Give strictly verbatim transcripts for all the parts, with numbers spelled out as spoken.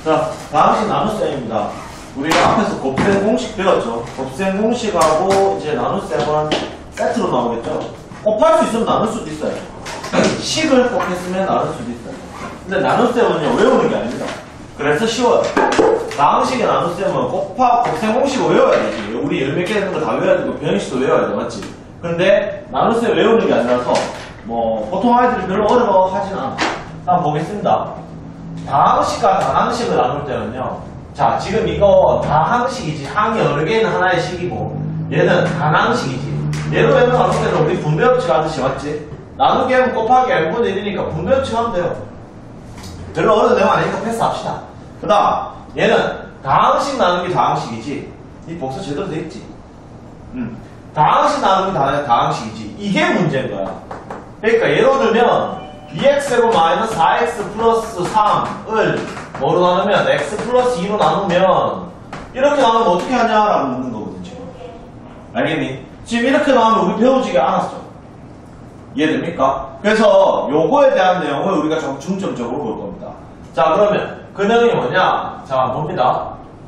자, 다항식 나눗셈입니다. 우리가 앞에서 곱셈 공식 배웠죠. 곱셈 공식하고 이제 나눗셈은 세트로 나오겠죠. 곱할 수 있으면 나눌 수도 있어요. 식을 곱했으면 나눌 수도 있어요. 근데 나눗셈은요, 외우는 게 아닙니다. 그래서 쉬워요. 다항식의 나눗셈은 곱하, 곱셈 공식을 외워야 되지. 우리 열 몇 개 되는 거 다 외워야 되고, 변형식도 외워야 돼, 맞지? 근데 나눗셈 외우는 게 아니라서, 뭐, 보통 아이들이 별로 어려워하진 않아. 한번 보겠습니다. 다항식과 다항식을 나눌 때는요, 자, 지금 이거 다항식이지. 항이 여러 개 있는 하나의 식이고, 얘는 단항식이지. 얘로 얘로 나눌 때는 우리 분배법칙 하듯이, 맞지? 나누기 하면 곱하기 n분의 일이니까 분배법칙 하면 돼요. 별로 어려운 내용 아니니까 패스합시다. 그 다음, 얘는 다항식 나누기 다항식이지. 이 복수 제대로 돼 있지. 음. 다항식 나누기 다, 다항식이지. 이게 문제인 거야. 그러니까 예로 들면, 이엑스제곱 마이너스 사 엑스 플러스 삼을 뭐로 나누면 x 플러스 이로 나누면 이렇게 나누면 어떻게 하냐라고 묻는 거거든 지금. 알겠니? 지금 이렇게 나오면 우리 배우지가 않았죠. 이해됩니까? 그래서 요거에 대한 내용을 우리가 좀 중점적으로 볼 겁니다. 자, 그러면 그 내용이 뭐냐? 자, 봅니다.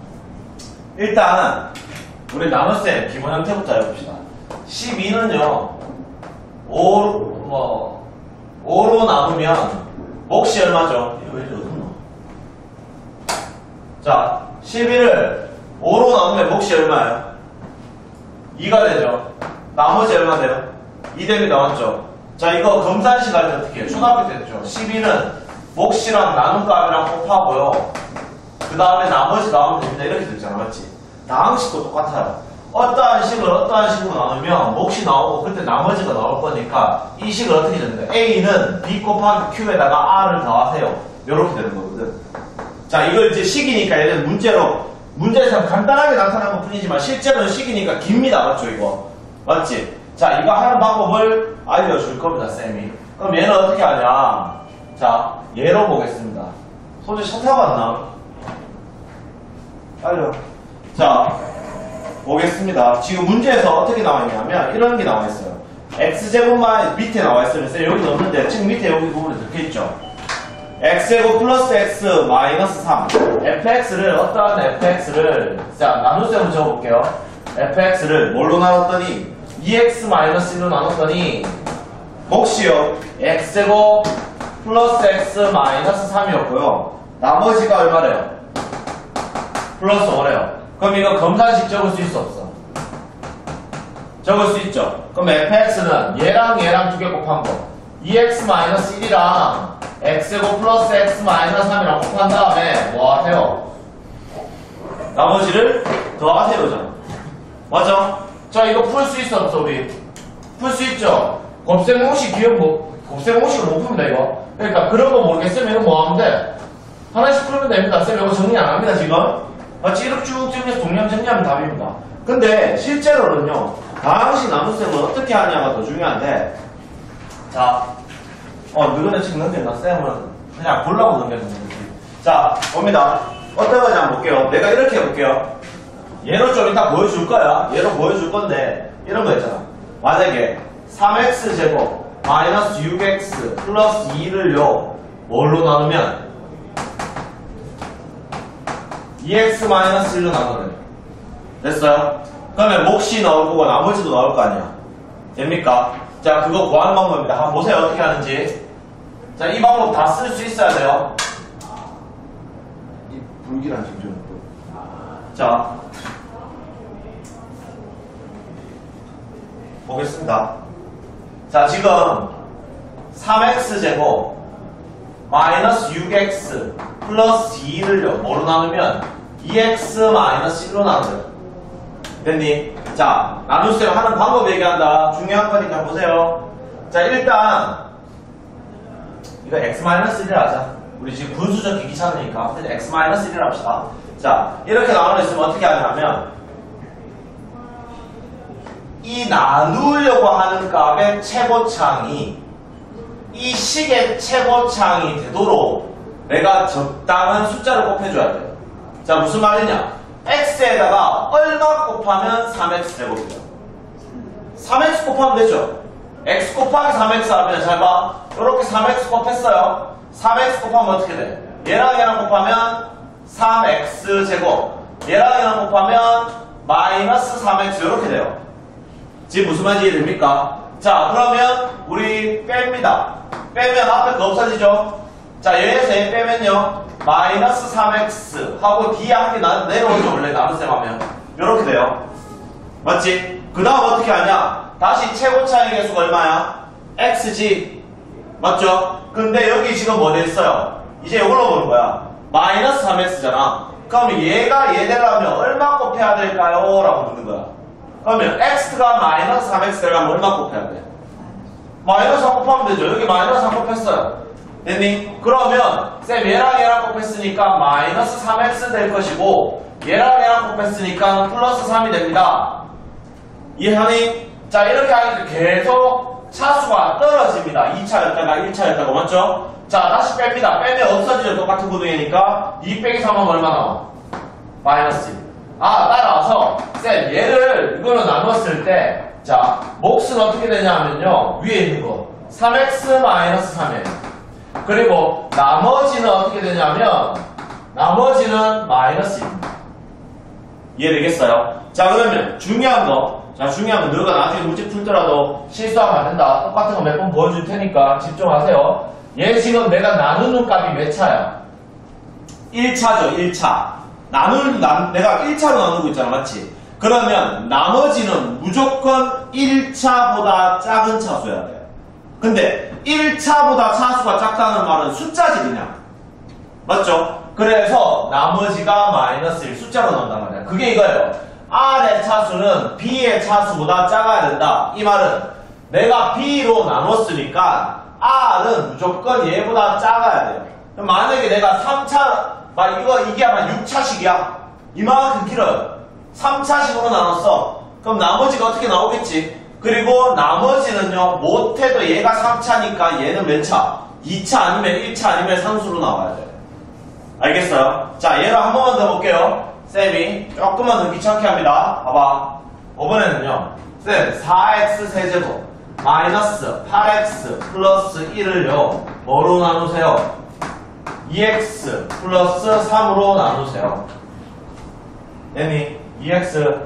일단 우리 나눗셈 기본 형태부터 해봅시다. 십이는요 오, 뭐 오로 나누면 몫이 얼마죠? 이거 왜 어딨노? 자, 십일을 오로 나누면 몫이 얼마예요? 이가 되죠. 나머지 얼마 돼요? 이 됩니다. 맞죠? 자, 이거 검산식 할 때 어떻게 해요? 초등학교 때 했죠. 십일은 몫이랑 나눈값이랑 곱하고요. 그 다음에 나머지 나오면 됩니다. 이렇게 됐잖아. 맞지? 다항식도 똑같아요. 어떠한 식을 어떠한 식으로 나누면 몫이 나오고 그때 나머지가 나올 거니까 이 식을 어떻게 됩니까? A는 B 곱하기 Q에다가 R을 더하세요. 이렇게 되는 거거든. 자, 이걸 이제 식이니까 얘는 문제로 문제에서 간단하게 나타난 것 뿐이지만 실제로는 식이니까 깁니다. 맞죠? 이거 맞지? 자, 이거 하는 방법을 알려줄 겁니다. 쌤이. 그럼 얘는 어떻게 하냐? 자, 얘로 보겠습니다. 소재 샷하고 왔나? 알려. 자, 보겠습니다. 지금 문제에서 어떻게 나와 있냐면 이런 게 나와 있어요. x제곱만 밑에 나와 있으면 쌤 여기 넣었는데 지금 밑에 여기 부분에 적혀있죠. x제곱 플러스 x 마이너스 삼 fx를 어떠한 fx를 자 나눗셈을 적어볼게요. fx를 뭘로 나눴더니 이 엑스 마이너스 일로 나눴더니 몫이요 x제곱 플러스 x 마이너스 삼이었고요. 나머지가 얼마래요? 플러스 오래요. 그럼 이거 검산식 적을 수 있어 없어? 적을 수 있죠. 그럼 fx는 얘랑 얘랑 두 개 곱한 거 이 엑스 마이너스 일이랑 x제곱 플러스 x 마이너스 삼이랑 곱한 다음에 뭐 하세요? 나머지를 더하세요잖아. 맞아? 자, 이거 풀 수 있어 없어 우리? 풀 수 있죠? 곱셈 공식 기억 뭐 곱셈 공식을 못 풉니다 이거. 그러니까 그런 거 모르겠으면 이거 뭐 하면 돼? 하나씩 풀면 됩니다. 쌤 이거 정리 안 합니다 지금. 마치 이렇게 쭉 정리해서 동량 정리하면 답입니다. 근데 실제로는요 다항식 나눗셈을 어떻게 하냐가 더 중요한데, 자, 어 너희는 지금 넘겼나? 쌤은 그냥 보려고 넘겼는 거지. 자, 봅니다. 어떤 건지 한번 볼게요. 내가 이렇게 해볼게요. 얘는 좀 이따 보여줄 거야. 얘로 보여줄 건데 이런 거 있잖아. 만약에 삼 엑스 제곱 마이너스 육 엑스 플러스 이를요 뭘로 나누면 이 엑스 마이너스 일로 나누래. 됐어요? 그러면 몫이 나올 거고 나머지도 나올 거 아니야. 됩니까? 자, 그거 구하는 방법입니다. 한번 보세요. 어떻게 하는지. 자, 이 방법 다 쓸 수 있어야 돼요. 이 불길한 징조는 또. 자, 보겠습니다. 자, 지금 삼 엑스 제곱 마이너스 육 엑스 플러스 이를요 뭐로 나누면 이 엑스 마이너스 일로 나누어요. 됐니? 자, 나눗셈 하는 방법 얘기한다. 중요한 거니까 보세요. 자, 일단 이거 x 마이너스 일을 하자. 우리 지금 분수 적기 귀찮으니까 x 마이너스 일을 합시다. 자, 이렇게 나눠 있으면 어떻게 하냐면 이 나누려고 하는 값의 최고창이 이 식의 최고창이 되도록 내가 적당한 숫자를 곱해줘야 돼요. 자, 무슨 말이냐? x에다가 얼마 곱하면 삼 엑스 제곱이죠. 삼 엑스 곱하면 되죠. x 곱하기 삼 엑스 하면 잘 봐. 이렇게 삼 엑스 곱했어요. 삼 엑스 곱하면 어떻게 돼? 얘랑 얘랑 곱하면 삼 엑스 제곱. 얘랑 얘랑 곱하면 마이너스 삼 엑스 이렇게 돼요. 지금 무슨 말인지 이해됩니까? 자, 그러면 우리 뺍니다. 빼면 앞에 거 없어지죠? 자, 여기에서 얘 빼면요. 마이너스 삼 엑스 하고 D 한 개 내려오죠. 원래 나눗셈 하면. 이렇게 돼요. 맞지? 그 다음 어떻게 하냐? 다시 최고차의 개수가 얼마야? xg. 맞죠? 근데 여기 지금 뭐 됐어요? 이제 이걸로 보는 거야. 마이너스 삼 엑스잖아. 그럼 얘가 얘 되려면 얼마 곱해야 될까요? 라고 묻는 거야. 그러면 x가 마이너스 삼 엑스 되려면 얼마 곱해야 돼? 마이너스 삼 곱하면 되죠. 여기 마이너스 삼 곱했어요. 됐니? 그러면 쌤 얘랑 얘랑 곱했으니까 마이너스 삼 엑스 될 것이고 얘랑 얘랑 곱했으니까 플러스 삼이 됩니다. 이해하니? 자, 이렇게 하니까 계속 차수가 떨어집니다. 이 차였다가 일 차였다가 맞죠? 자, 다시 뺍니다. 빼면 없어지죠. 똑같은 구동이니까 이 빼기 삼 하면 얼마 나와? 마이너스 일. 아, 따라서 쌤 얘를 이거로 나눴을 때 자, 몫은 어떻게 되냐 하면요. 위에 있는 거 삼 엑스 마이너스 삼 엑스. 그리고 나머지는 어떻게 되냐면 나머지는 마이너스 일입니다. 이해되겠어요? 자, 그러면 중요한 거 자, 중요한 거 너가 나중에 문제 풀더라도 실수하면 안 된다. 똑같은 거 몇 번 보여줄 테니까 집중하세요. 얘 지금 내가 나누는 값이 몇 차야? 일 차죠. 일 차. 나누는 나, 내가 일 차로 나누고 있잖아. 맞지? 그러면 나머지는 무조건 일 차보다 작은 차수여야 돼. 근데 일 차보다 차수가 작다는 말은 숫자지 그냥. 맞죠? 그래서 나머지가 마이너스 일 숫자로 나온단 말이야. 그게 이거예요. R의 차수는 B의 차수보다 작아야 된다. 이 말은 내가 B로 나눴으니까 R은 무조건 얘보다 작아야 돼요. 그럼 만약에 내가 삼 차, 막 이거 이게 아마 육 차식이야. 이만큼 길어요. 삼 차식으로 나눴어. 그럼 나머지가 어떻게 나오겠지? 그리고 나머지는요, 못해도 얘가 삼 차니까 얘는 몇 차? 이 차 아니면 일 차 아니면 상수로 나와야 돼. 알겠어요? 자, 얘를 한 번만 더 볼게요. 쌤이 조금만 더 귀찮게 합니다. 봐봐. 이번에는요, 쌤 사 엑스 세제곱 마이너스 팔 엑스 플러스 일을요, 뭐로 나누세요? 이 엑스 플러스 삼으로 나누세요. 됐니? 이 엑스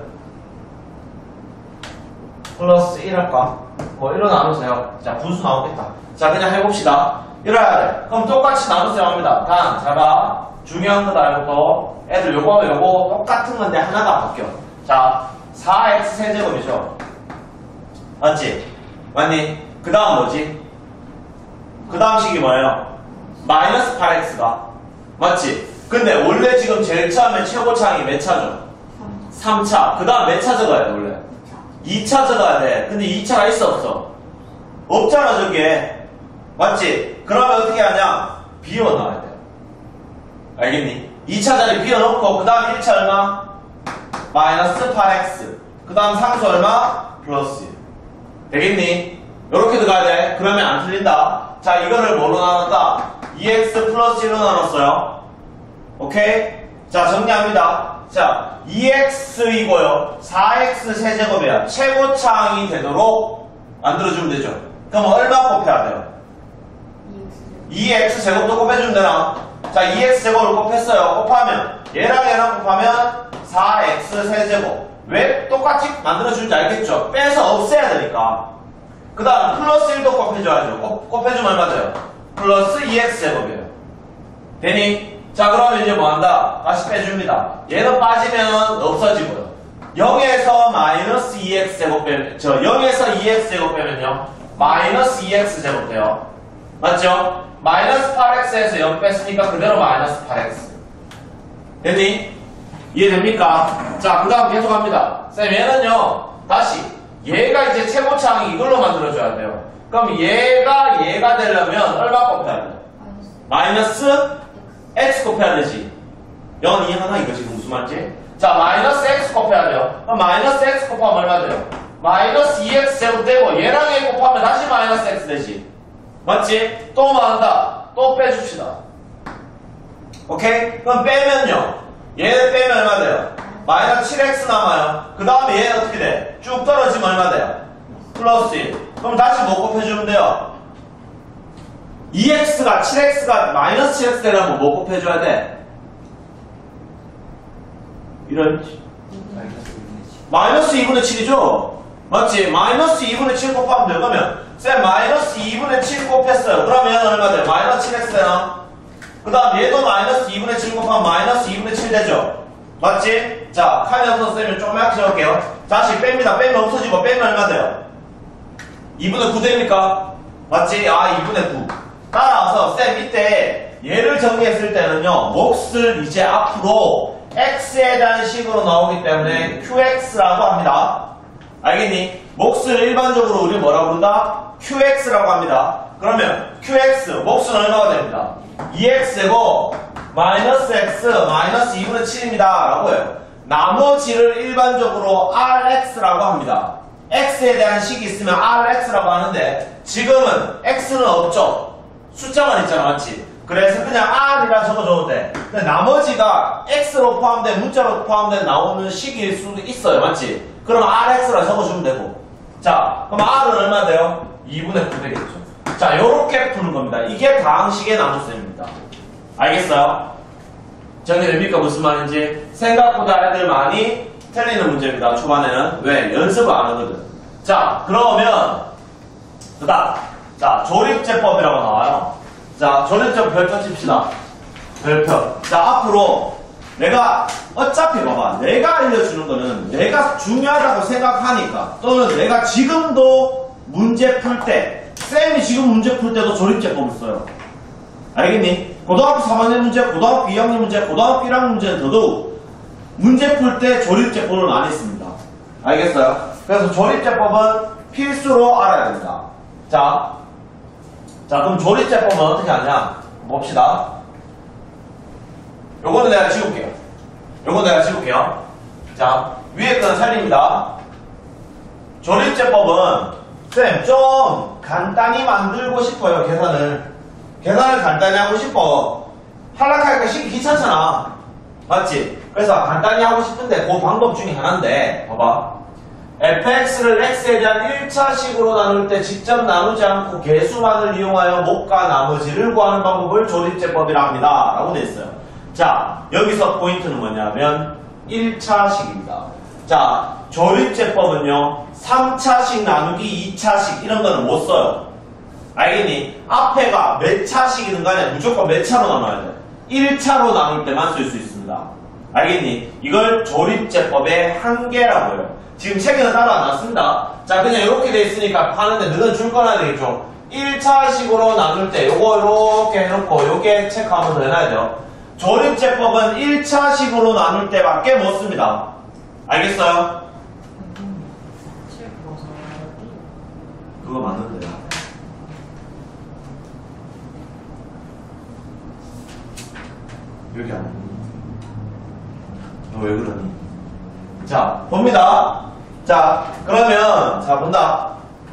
플러스 일 할까? 뭐 일로 나누세요. 자, 분수 나오겠다. 자, 그냥 해봅시다. 이래야 돼. 그럼 똑같이 나누세요 합니다. 단, 잘 봐. 중요한 거다, 이것도. 애들 요거, 요거 똑같은 건데 하나가 바뀌어. 자, 사 엑스 세제곱이죠. 맞지? 맞니? 그 다음 뭐지? 그 다음 식이 뭐예요? 마이너스 팔 엑스가. 맞지? 근데 원래 지금 제일 처음에 최고차항이 몇 차죠? 삼 차. 그 다음 몇 차 적어야 돼, 원래? 이 차 적어야 돼. 근데 이 차가 있어, 없어? 없잖아, 저게. 맞지? 그러면 어떻게 하냐? 비워 넣어야 돼. 알겠니? 이 차 자리 비워 놓고, 그 다음 일 차 얼마? 마이너스 팔 엑스. 그 다음 상수 얼마? 플러스 일. 되겠니? 요렇게 들어가야 돼. 그러면 안 틀린다. 자, 이거를 뭐로 나눴다? 이 엑스 플러스 일로 나눴어요. 오케이? 자, 정리합니다. 자, 이 엑스이고요. 사 엑스 세제곱이야. 최고차항이 되도록 만들어주면 되죠. 그럼 얼마 곱해야 돼요? 이 엑스 제곱도 곱해주면 되나? 자, 이 엑스 제곱을 곱했어요. 곱하면 얘랑 얘랑 곱하면 사 엑스 세제곱. 왜 똑같이 만들어주는지 알겠죠? 빼서 없애야 되니까. 그 다음 플러스 일도 곱해줘야죠. 곱, 곱해주면 얼마 돼요? 플러스 이 엑스 제곱이에요. 되니? 자, 그러면 이제 뭐 한다? 다시 빼줍니다. 얘는 빠지면 없어지고요. 영에서 마이너스 이 엑스 제곱 빼면, 저 영에서 이 엑스 제곱 빼면요, 마이너스 이 엑스 제곱 돼요. 맞죠? 마이너스 팔 엑스에서 영 뺐으니까 그대로 마이너스 팔 엑스. 됐니? 이해됩니까? 자, 그 다음 계속 합니다. 쌤, 얘는요, 다시, 얘가 이제 최고차항이 이걸로 만들어줘야 돼요. 그럼 얘가 얘가 되려면 얼마 곱해야 돼요? 마이너스 x 곱해야 되지. 영 이해하나? 이거 지금 무슨 말인지? 자, 마이너스 x 곱해야 돼요. 그럼 마이너스 x 곱하면 얼마 돼요? 마이너스 이 엑스 제곱 되고 얘랑 얘 곱하면 다시 마이너스 x 되지. 맞지? 또 뭐 한다? 또 빼줍시다. 오케이? 그럼 빼면요, 얘는 빼면 얼마 돼요? 마이너스 칠 엑스 남아요. 그 다음에 얘는 어떻게 돼? 쭉 떨어지면 얼마 돼요? 플러스 일. 그럼 다시 뭐 곱해주면 돼요? 이 엑스가 칠 엑스가 마이너스 칠 엑스 되려면 뭐 곱해줘야 돼? 이런 마이너스 이분의 칠이죠? 맞지? 마이너스 이분의 칠 곱하면 돼요. 그러면 쌤 마이너스 이분의 칠 곱했어요. 그러면 얘는 얼마 돼요? 마이너스 칠 엑스요. 그 다음 얘도 마이너스 이분의 칠 곱하면 마이너스 이분의 칠 되죠? 맞지? 자, 칸이 없어서 쌤이 좀 약해 적을게요. 다시 뺍니다. 빼면 없어지고 빼면 얼마 돼요? 이분의 구 됩니까? 맞지? 아, 이분의 구. 따라서 쌤 이때 얘를 정리했을 때는요, 몫을 이제 앞으로 x에 대한 식으로 나오기 때문에 큐엑스라고 합니다. 알겠니? 몫을 일반적으로 우리 뭐라고 부른다? 큐엑스라고 합니다. 그러면 큐엑스, 몫은 얼마가 됩니다? 이 엑스고 마이너스 x 마이너스 이분의 칠입니다. 라고 해요. 나머지를 일반적으로 알엑스라고 합니다. x에 대한 식이 있으면 알엑스라고 하는데 지금은 x는 없죠. 숫자만 있잖아. 맞지? 그래서 그냥 R이라 적어줘도 돼. 근데 나머지가 X로 포함된, 문자로 포함된 나오는 식일 수도 있어요. 맞지? 그럼 알엑스라 적어주면 되고. 자, 그럼 R은 얼마 돼요? 이분의 구 되겠죠. 자, 요렇게 푸는 겁니다. 이게 다항식의 나눗셈입니다. 알겠어요? 정리됩니까? 무슨 말인지? 생각보다 애들 많이 틀리는 문제입니다. 초반에는. 왜? 연습을 안 하거든. 자, 그러면 그 다음. 자, 조립제법이라고 나와요. 자, 조립제법 별표 칩시다. 별표. 자, 앞으로 내가 어차피 봐봐. 내가 알려주는 거는 내가 중요하다고 생각하니까 또는 내가 지금도 문제 풀 때 쌤이 지금 문제 풀 때도 조립제법을 써요. 알겠니? 고등학교 삼 학년 문제, 고등학교 이 학년 문제, 고등학교 일 학년 문제는 더더욱 문제 풀 때 조립제법을 많이 씁니다. 알겠어요? 그래서 조립제법은 필수로 알아야 됩니다. 자, 자, 그럼 조립제법은 어떻게 하냐? 봅시다. 요거는 내가 지울게요. 요거 내가 지울게요. 자, 위에 거는 살립니다. 조립제법은 쌤, 좀 간단히 만들고 싶어요, 계산을. 계산을 간단히 하고 싶어. 하락하니까 쉽게 귀찮잖아. 맞지? 그래서 간단히 하고 싶은데 그 방법 중에 하나인데, 봐봐. 에프엑스를 x에 대한 일 차식으로 나눌 때 직접 나누지 않고 개수만을 이용하여 몫과 나머지를 구하는 방법을 조립제법이라 합니다. 라고 돼 있어요. 자, 여기서 포인트는 뭐냐면 일 차식입니다. 자, 조립제법은요, 삼 차식 나누기 이 차식 이런 거는 못 써요. 알겠니? 앞에가 몇 차식이든 간에 무조건 몇 차로 나눠야 돼. 일 차로 나눌 때만 쓸 수 있습니다. 알겠니? 이걸 조립제법의 한계라고 해요. 지금 책에는 따로 안 놨습니다. 자, 그냥 이렇게 돼 있으니까 파는데 너는 줄 거놔야 되겠죠. 일 차식으로 나눌 때 요거 이렇게 해놓고 요게 체크하면 더 해놔야 돼요. 조립제법은 일 차식으로 나눌 때밖에 못 씁니다. 알겠어요? 그거 맞는데요. 여기 안 너 왜 그러니? 자, 봅니다. 자, 그러면, 자, 본다.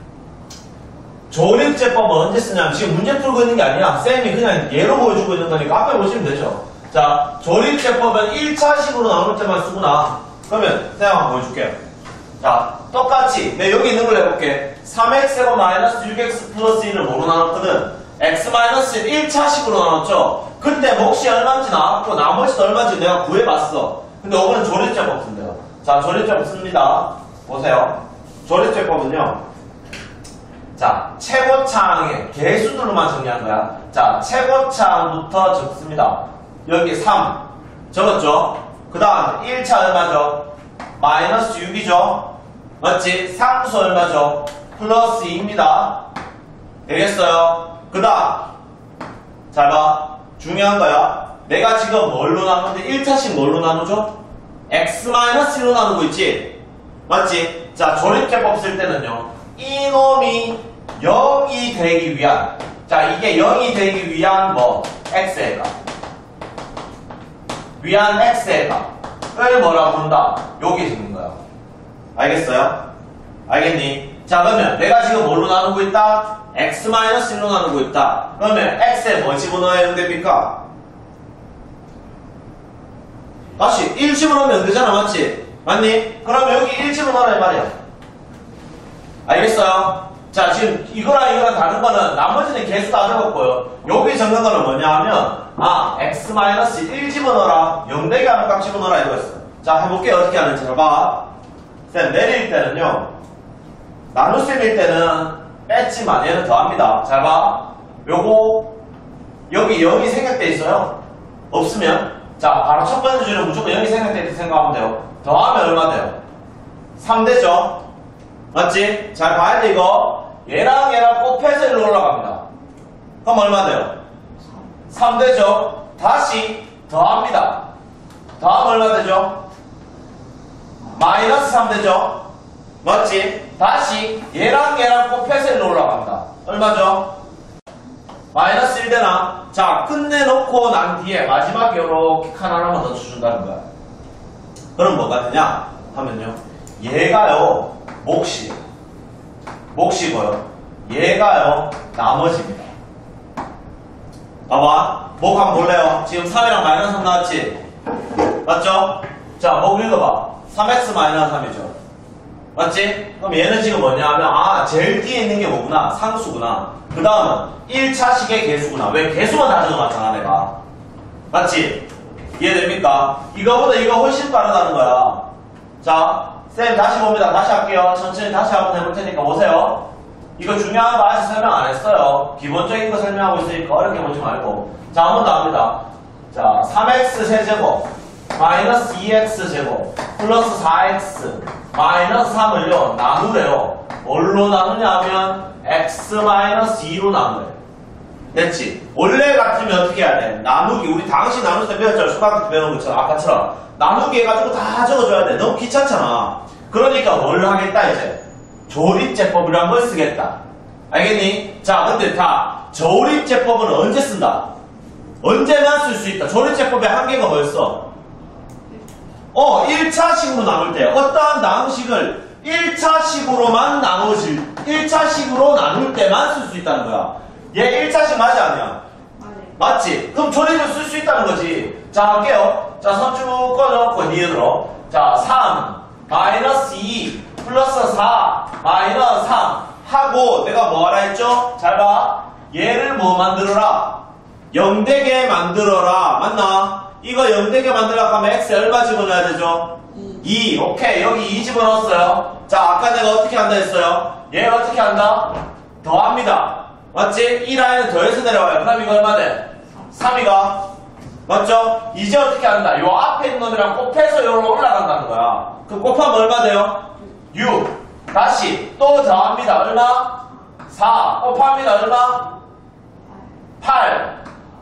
조립제법은 언제 쓰냐면, 지금 문제 풀고 있는 게 아니라, 쌤이 그냥 예로 보여주고 있는 거니까 앞에 보시면 되죠. 자, 조립제법은 일 차식으로 나눌 때만 쓰구나. 그러면, 쌤 한번 보여줄게요. 자, 똑같이, 내가 여기 있는 걸 해볼게. 삼 엑스하고 마이너스 육 엑스 플러스 일을 뭐로 나눴거든? x 마이너스 일 차식으로 나눴죠? 그때 몫이 얼마인지 나왔고, 나머지도 얼마인지 내가 구해봤어. 근데 이거는 조립제법 쓴대요. 자, 조립제법 씁니다. 보세요. 조립제법은요. 자, 최고차항의 개수들로만 정리한 거야. 자, 최고차항부터 적습니다. 여기 삼 적었죠? 그 다음 일 차 얼마죠? 마이너스 육이죠? 맞지? 상수 얼마죠? 플러스 이입니다. 되겠어요? 그 다음 잘 봐. 중요한 거야. 내가 지금 뭘로 나누는데 일 차씩 뭘로 나누죠? x 마이너스 일로 나누고 있지? 맞지? 자, 조립제법 쓸 때는요, 이놈이 영이 되기 위한, 자, 이게 영이 되기 위한 뭐 x의 값 위한 x의 값을 뭐라고 부른다? 여기 적는 거야. 알겠어요? 알겠니? 자, 그러면 내가 지금 뭘로 나누고 있다? x 마이너스 일로 나누고 있다. 그러면 x에 뭐 집어넣어야 됩니까? 다시 일 집어넣으면 안 되잖아. 맞지? 맞니? 그럼 여기 일 집어넣으라 이 말이야. 알겠어요? 자, 지금 이거랑 이거랑 다른 거는 나머지는 개수 다 적었고요. 여기 적는 거는 뭐냐 하면 아, x 마이너스 일 집어넣어라, 영 되게 하는 값 집어넣어라 이거였어. 자, 해볼게요. 어떻게 하는지. 잘 봐. 쌤, 내릴 때는요, 나눗셈일 때는 뺐지만 얘는 더합니다. 잘 봐. 요거, 여기 영이 생략돼 있어요. 없으면, 자, 바로 첫 번째 줄은 무조건 영이 생략돼 있다고 생각하면 돼요. 더하면 얼마 돼요? 삼 되죠? 맞지? 잘 봐야 돼, 이거. 얘랑 얘랑 곱해서 일로 올라갑니다. 그럼 얼마 돼요? 삼 되죠? 다시 더합니다. 더하면 얼마 되죠? 마이너스 삼 되죠? 맞지? 다시 얘랑 얘랑 곱해서 일로 올라갑니다. 얼마죠? 마이너스 일 되나? 자, 끝내놓고 난 뒤에 마지막에 이렇게 칸 하나만 더 쳐준다는 거야. 그럼 뭐가 되냐? 하면요. 얘가요, 몫이. 몫이고요. 얘가요, 나머지입니다. 봐봐. 목 한번 볼래요? 지금 삼이랑 마이너스 삼 나왔지? 맞죠? 자, 목 읽어봐. 삼 엑스 마이너스 삼이죠. 맞지? 그럼 얘는 지금 뭐냐 하면, 아, 제일 뒤에 있는 게 뭐구나? 상수구나. 그 다음은 일 차식의 개수구나. 왜? 개수만 다 적어놨잖아, 내가. 맞지? 이해됩니까? 이거보다 이거 훨씬 빠르다는 거야. 자, 쌤 다시 봅니다. 다시 할게요. 천천히 다시 한번 해볼 테니까 보세요. 이거 중요한 거 아직 설명 안 했어요. 기본적인 거 설명하고 있으니까 어렵게 보지 말고. 자, 한 번 더 합니다. 자, 삼 엑스 세제곱 마이너스 이 엑스 제곱 플러스 사 엑스 마이너스 삼을요 나누래요. 뭘로 나누냐 하면 x 마이너스 이로 나누래요. 됐지? 원래 같으면 어떻게 해야 돼? 나누기. 우리 당시 나눌 때 배웠잖아. 초등학교 때 배운 것처럼 아까처럼 나누기 해가지고 다 적어줘야 돼. 너무 귀찮잖아. 그러니까 뭘 하겠다 이제? 조립제법이란 걸 쓰겠다. 알겠니? 자, 근데 다 조립제법은 언제 쓴다? 언제만 쓸 수 있다. 조립제법의 한계가 뭐였어? 어, 일 차식으로 나눌 때 어떠한 나누식을 일 차식으로만 나누질 일 차식으로 나눌 때만 쓸 수 있다는 거야. 얘 일 차식 맞지 않냐? 맞지? 그럼 조립을 쓸 수 있다는 거지. 자, 할게요. 자, 선쭉 꺼져놓고 니은으로. 자, 삼 마이너스 이 플러스 사 마이너스 삼 하고 내가 뭐 하라 했죠? 잘 봐. 얘를 뭐 만들어라? 영 되게 만들어라. 맞나? 이거 영 되게 만들려고 하면 x에 얼마 집어넣어야 되죠? 이. 오케이. 여기 이 집어넣었어요. 자, 아까 내가 어떻게 한다 했어요? 얘 어떻게 한다? 더합니다. 맞지? 이 라인은 더해서 내려와요. 그럼 이거 얼마 돼? 삼이가. 맞죠? 이제 어떻게 한다? 요 앞에 있는 놈이랑 곱해서 요로 올라간다는 거야. 그럼 곱하면 얼마 돼요? 육. 다시 또 더합니다. 얼마? 사. 곱합니다. 얼마? 팔.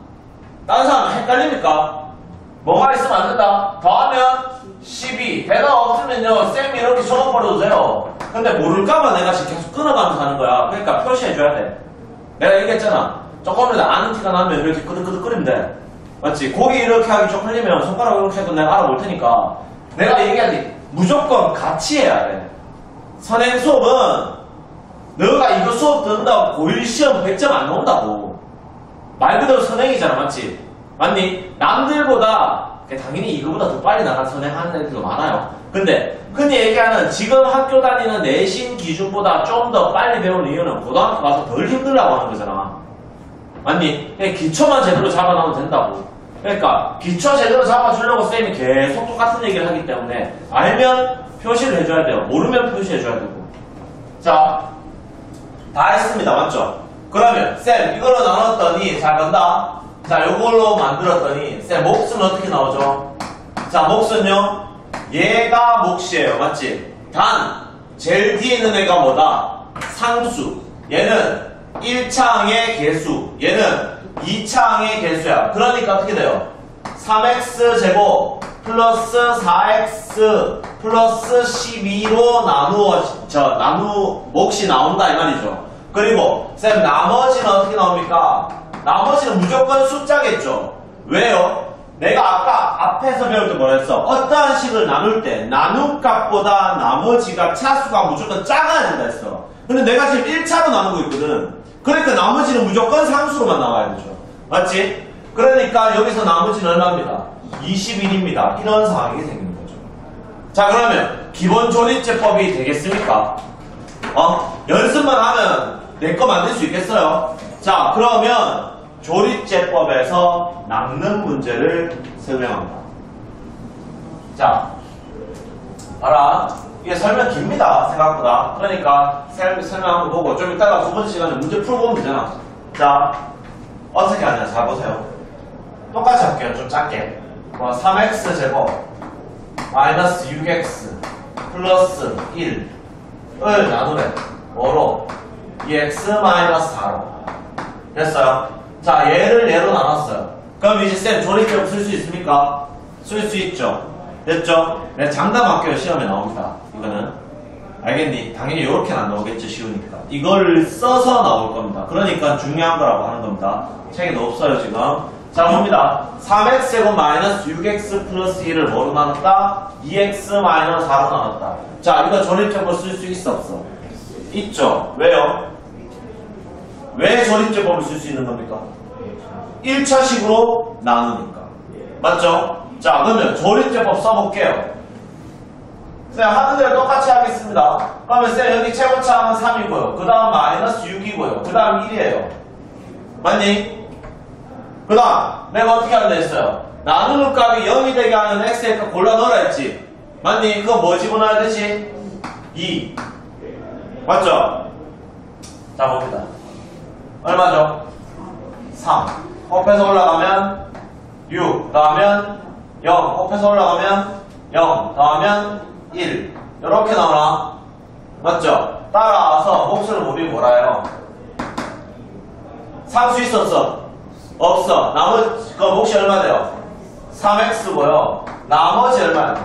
다른 사람 헷갈립니까? 뭐가 있으면 안 된다. 더하면 십이. 대답 없으면요 쌤이 이렇게 적어버려도 돼요. 근데 모를까봐 내가 지금 계속 끊어가면서 하는 거야. 그러니까 표시해줘야 돼. 내가 얘기했잖아. 조금이라도 아는 티가 나면 이렇게 끄덕끄덕 끓이면 돼. 맞지? 고기 이렇게 하기 쪽팔리면 손가락 이렇게 해도 내가 알아볼 테니까 내가 얘기하지. 무조건 같이 해야 돼. 선행 수업은 너가 이거 수업 듣는다고 고일 시험 백 점 안 나온다고. 말 그대로 선행이잖아. 맞지? 맞니? 남들보다 당연히 이거보다 더 빨리 나간 선행하는 애들도 많아요. 근데 흔히 얘기하는 지금 학교 다니는 내신 기준보다 좀 더 빨리 배우는 이유는 고등학교 가서 덜 힘들라고 하는 거잖아. 맞니? 그냥 기초만 제대로 잡아놓으면 된다고. 그러니까 기초 제대로 잡아주려고 쌤이 계속 똑같은 얘기를 하기 때문에 알면 표시를 해줘야 돼요. 모르면 표시해줘야 되고. 자, 다 했습니다. 맞죠? 그러면 쌤 이걸로 나눴더니 잘 간다. 자, 요걸로 만들었더니 쌤 몫은 어떻게 나오죠? 자, 몫은요 얘가 몫이에요. 맞지? 단 제일 뒤에 있는 애가 뭐다? 상수. 얘는 일 차항의 개수. 얘는 이 차항의 개수야. 그러니까 어떻게 돼요? 삼 엑스 제곱 플러스 사 엑스 플러스 십이로 나누어 저 나누 몫이 나온다 이 말이죠. 그리고 쌤 나머지는 어떻게 나옵니까? 나머지는 무조건 숫자겠죠. 왜요? 내가 아까 앞에서 배울 때 뭐라 했어? 어떠한 식을 나눌 때 나눗값보다 나머지가 차수가 무조건 작아야 된다 했어. 근데 내가 지금 일 차로 나누고 있거든. 그러니까 나머지는 무조건 상수로만 나와야 되죠. 맞지? 그러니까 여기서 나머지는 얼마입니다? 이십일입니다. 이런 상황이 생기는 거죠. 자, 그러면 기본 조립제법이 되겠습니까? 어? 연습만 하면 내 거 만들 수 있겠어요? 자, 그러면 조립제법에서 낚는 문제를 설명합니다. 자, 봐라. 이게 설명 깁니다. 생각보다. 그러니까 설- 설명 한번 보고 좀 이따가 두 번째 시간에 문제 풀어보면 되잖아. 자, 어떻게 하냐. 잘 보세요. 똑같이 할게요. 좀 작게. 뭐 삼 엑스 제곱 마이너스 육 엑스 플러스 일을 나누래. 뭐로? 이 엑스 마이너스 사로. 됐어요? 자, 얘를 얘로 나눴어요. 그럼 이제 쌤 조립제곱 쓸 수 있습니까? 쓸 수 있죠. 됐죠? 내가 장담할게요. 시험에 나옵니다. 이거는. 알겠니? 당연히 이렇게는 안 나오겠죠. 쉬우니까. 이걸 써서 나올 겁니다. 그러니까 중요한 거라고 하는 겁니다. 책에도 없어요, 지금. 자, 봅니다. 삼 엑스 제곱 마이너스 육 엑스 플러스 일을 뭐로 나눴다? 이 엑스 마이너스 사로 나눴다. 자, 이거 조립제곱을 쓸 수 있어, 없어? 있죠. 왜요? 왜 조립제곱을 쓸 수 있는 겁니까? 일 차식으로 나누니까. 맞죠? 자, 그러면 조립제법 써볼게요. 쌤, 하는 대로 똑같이 하겠습니다. 그러면 쌤, 여기 최고차항은 삼이고요. 그 다음 마이너스 육이고요. 그 다음 일이에요. 맞니? 그 다음, 내가 어떻게 한다 했어요? 나누는 값이 영이 되게 하는 x의 값 골라 넣으라 했지? 맞니? 그거 뭐 집어넣어야 되지? 이. 맞죠? 자, 봅니다. 얼마죠? 삼. 곱해서 올라가면 육. 더하면 영. 곱해서 올라가면 영. 더하면 일. 이렇게 나오나? 맞죠? 따라서 몫을 우리 뭐라 해요? 상수 있어 없어? 없어. 나머지 그 몫이 얼마 돼요? 삼 엑스고요. 나머지 얼마예요?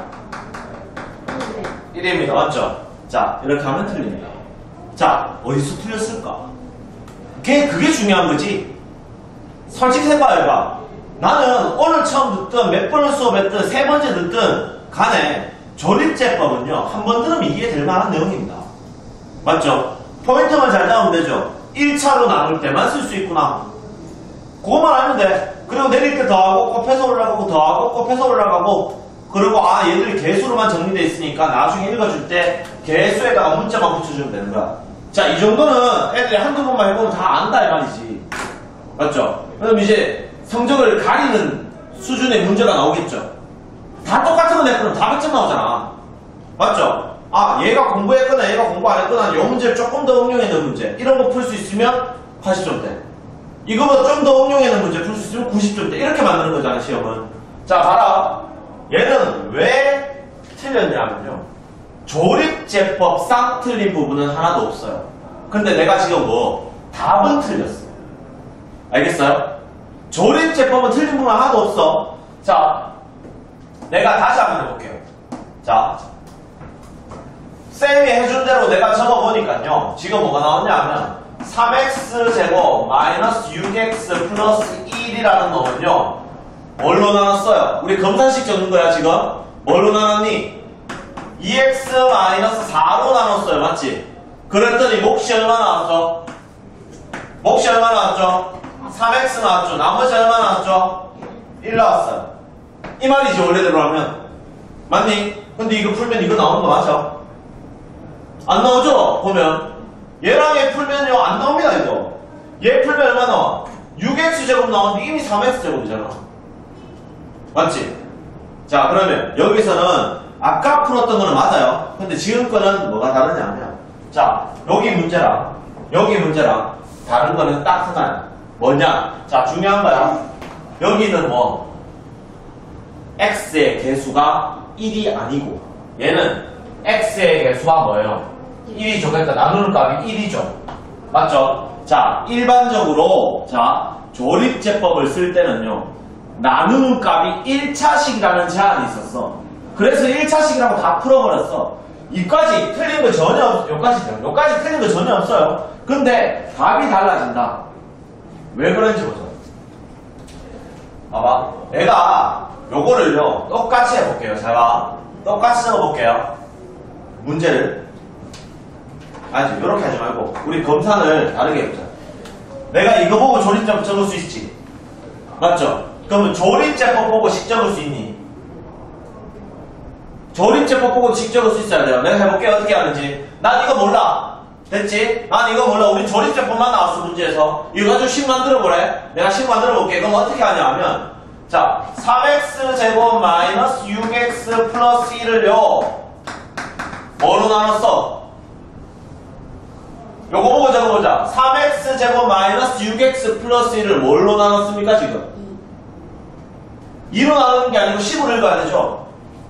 일입니다. 맞죠? 자, 이렇게 하면 틀립니다. 자, 어디서 틀렸을까? 그게, 그게 중요한 거지. 솔직히 생각해봐. 나는 오늘 처음 듣든 몇 번을 수업했든 세 번째 듣든 간에 조립제법은요, 한 번 들으면 이해될 만한 내용입니다. 맞죠? 포인트만 잘 잡으면 되죠. 일 차로 나눌 때만 쓸 수 있구나. 그것만 알면 돼. 그리고 내릴 때 더하고, 곱해서 올라가고, 더하고, 곱해서 올라가고, 그리고 아, 얘들이 개수로만 정리되어 있으니까 나중에 읽어줄 때 개수에다가 문자만 붙여주면 되는 거야. 자, 이 정도는 애들이 한두 번만 해보면 다 안다, 이 말이지. 맞죠? 그럼 이제 성적을 가리는 수준의 문제가 나오겠죠. 다 똑같은 거 내면 다 백 점 나오잖아. 맞죠? 아, 얘가 공부했거나 얘가 공부 안 했거나 이 문제를 조금 더 응용해놓은 문제. 이런 거 풀 수 있으면 팔십 점대. 이거보다 좀 더 응용해놓은 문제 풀 수 있으면 구십 점대. 이렇게 만드는 거잖아, 시험은. 자, 봐라. 얘는 왜 틀렸냐면요. 조립제법상 틀린 부분은 하나도 없어요. 근데 내가 지금 뭐 답은 틀렸어. 알겠어요? 조립제법은 틀린 부분 하나도 없어. 자, 내가 다시 한번 해볼게요. 자, 쌤이 해준 대로 내가 적어보니까요. 지금 뭐가 나왔냐 하면 삼 엑스 제곱 마이너스 육 엑스 플러스 일이라는 놈은요. 뭘로 나눴어요? 우리 검산식 적는 거야 지금. 뭘로 나눴니? 이 엑스 마이너스 사로 나눴어요. 맞지? 그랬더니 몫이 얼마 나왔죠? 몫이 얼마 나왔죠? 삼 엑스 나왔죠. 나머지 얼마 나왔죠? 일 나왔어요. 이 말이지 원래대로 하면. 맞니? 근데 이거 풀면 이거 나오는 거 맞아? 안 나오죠? 보면 얘랑 얘 풀면요 안 나옵니다. 이거 얘 풀면 얼마 나와? 육 엑스 제곱 나오는데 이미 삼 엑스 제곱이잖아. 맞지? 자, 그러면 여기서는 아까 풀었던 거는 맞아요. 근데 지금 거는 뭐가 다르냐면, 자, 여기 문제랑 여기 문제랑 다른 거는 딱 하나야. 뭐냐? 자, 중요한 거야. 여기는 뭐 x의 개수가 일이 아니고 얘는 x의 개수가 뭐예요? 일이죠. 그러니까 나누는 값이 일이죠. 맞죠? 자, 일반적으로 자 조립제법을 쓸 때는요 나누는 값이 일 차식이라는 제한이 있었어. 그래서 일 차식이라고 다 풀어버렸어. 이까지 틀린 거 전혀 없어. 여기까지 여기까지 틀린 거 전혀 없어요. 근데 답이 달라진다. 왜 그런지 보자. 봐봐. 내가 요거를요 똑같이 해볼게요. 잘 봐. 똑같이 적어볼게요. 문제를. 아니, 이렇게 하지 말고 우리 검산을 다르게 해보자. 내가 이거 보고 조립제법 적을 수 있지. 맞죠? 그러면 조립제법 보고 식 적을 수 있니? 조립제법 보고 식 적을 수 있어야 돼요. 내가 해볼게. 어떻게 하는지. 난 이거 몰라. 됐지? 난 이거 몰라. 우리 조립제법만 나왔어. 문제에서. 이거 가지고 식 만들어보래. 내가 식 만들어볼게. 그럼 어떻게 하냐 하면, 자, 삼 엑스 제곱 마이너스 육 엑스 플러스 일을요 뭐로 나눴어? 요거 보고 적어보자. 삼 엑스 제곱 마이너스 육 엑스 플러스 일을 뭘로 나눴습니까 지금? 이로 나누는 게 아니고 십으로 읽어야 되죠.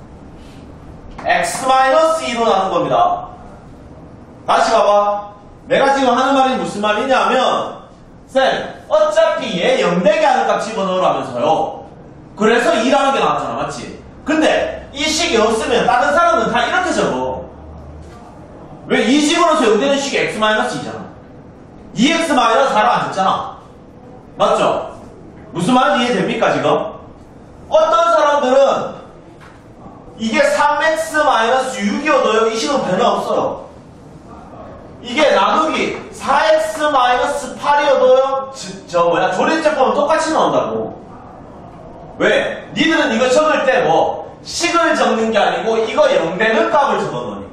x 마이너스 이로 나눈 겁니다. 다시 봐봐. 내가 지금 하는 말이 무슨 말이냐면 쌤 어차피 얘 영 되게 하는 값 집어넣으라면서요. 그래서 이라는 게 나왔잖아. 맞지? 근데 이 식이 없으면 다른 사람은 다 이렇게 적어. 왜 이 식으로서 영 되는 식이 x 마이너스 이잖아. 이 엑스 마이너스 사로 안 적잖아. 맞죠? 무슨 말인지 이해됩니까 지금? 어떤 사람들은 이게 삼 엑스 마이너스 육이어도요 이 식은 변화 없어요. 이게 나누기 사 엑스 마이너스 팔이어도요 저, 저 뭐야 조립제법은 똑같이 나온다고. 왜? 니들은 이거 적을 때 뭐 식을 적는 게 아니고 이거 영 되는 값을 적어놓으니까.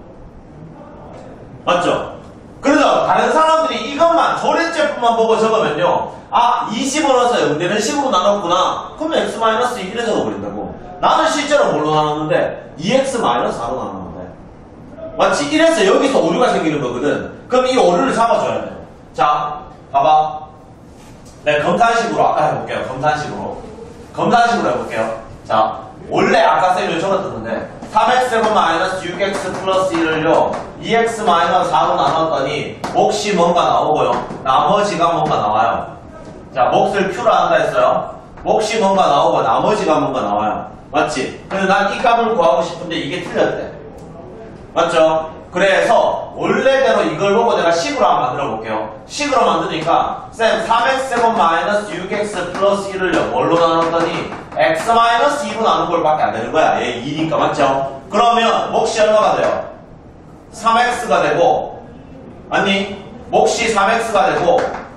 맞죠? 그래서 다른 사람들이 이것만 조립제법만 보고 적으면요 아 이십을 넣어서 영 되는 식으로 나눴구나. 그러면 x 마이너스 일에 적어버린다고. 나는 실제로 뭘로 나눴는데 이 엑스 마이너스 사로 나눴는데. 마치 이래서 여기서 오류가 생기는 거거든. 그럼 이 오류를 잡아줘야 돼. 자, 봐봐. 네, 검산식으로 아까 해볼게요. 검산식으로. 검산식으로 해볼게요. 자, 원래 아까 쌤이 적었던데 삼 엑스 제곱 마이너스 육 엑스 플러스 일을요 이 엑스 마이너스 사로 나눴더니 몫이 뭔가 나오고요. 나머지가 뭔가 나와요. 자, 몫을 Q로 한다 했어요. 몫이 뭔가 나오고 나머지가 뭔가 나와요. 맞지? 근데 난 이 값을 구하고 싶은데 이게 틀렸대. 맞죠? 그래서 원래대로 이걸 보고 내가 식으로 한번 만들어 볼게요. 식으로 만드니까 쌤 삼 엑스 제곱 마이너스 육 엑스 플러스 일을요 뭘로 나눴더니 x 마이너스 이로 나눈 걸밖에 안 되는 거야. 얘 이니까 맞죠? 그러면 몫이 얼마가 돼요? 삼 엑스가 되고 아니 몫이 삼 엑스가 되고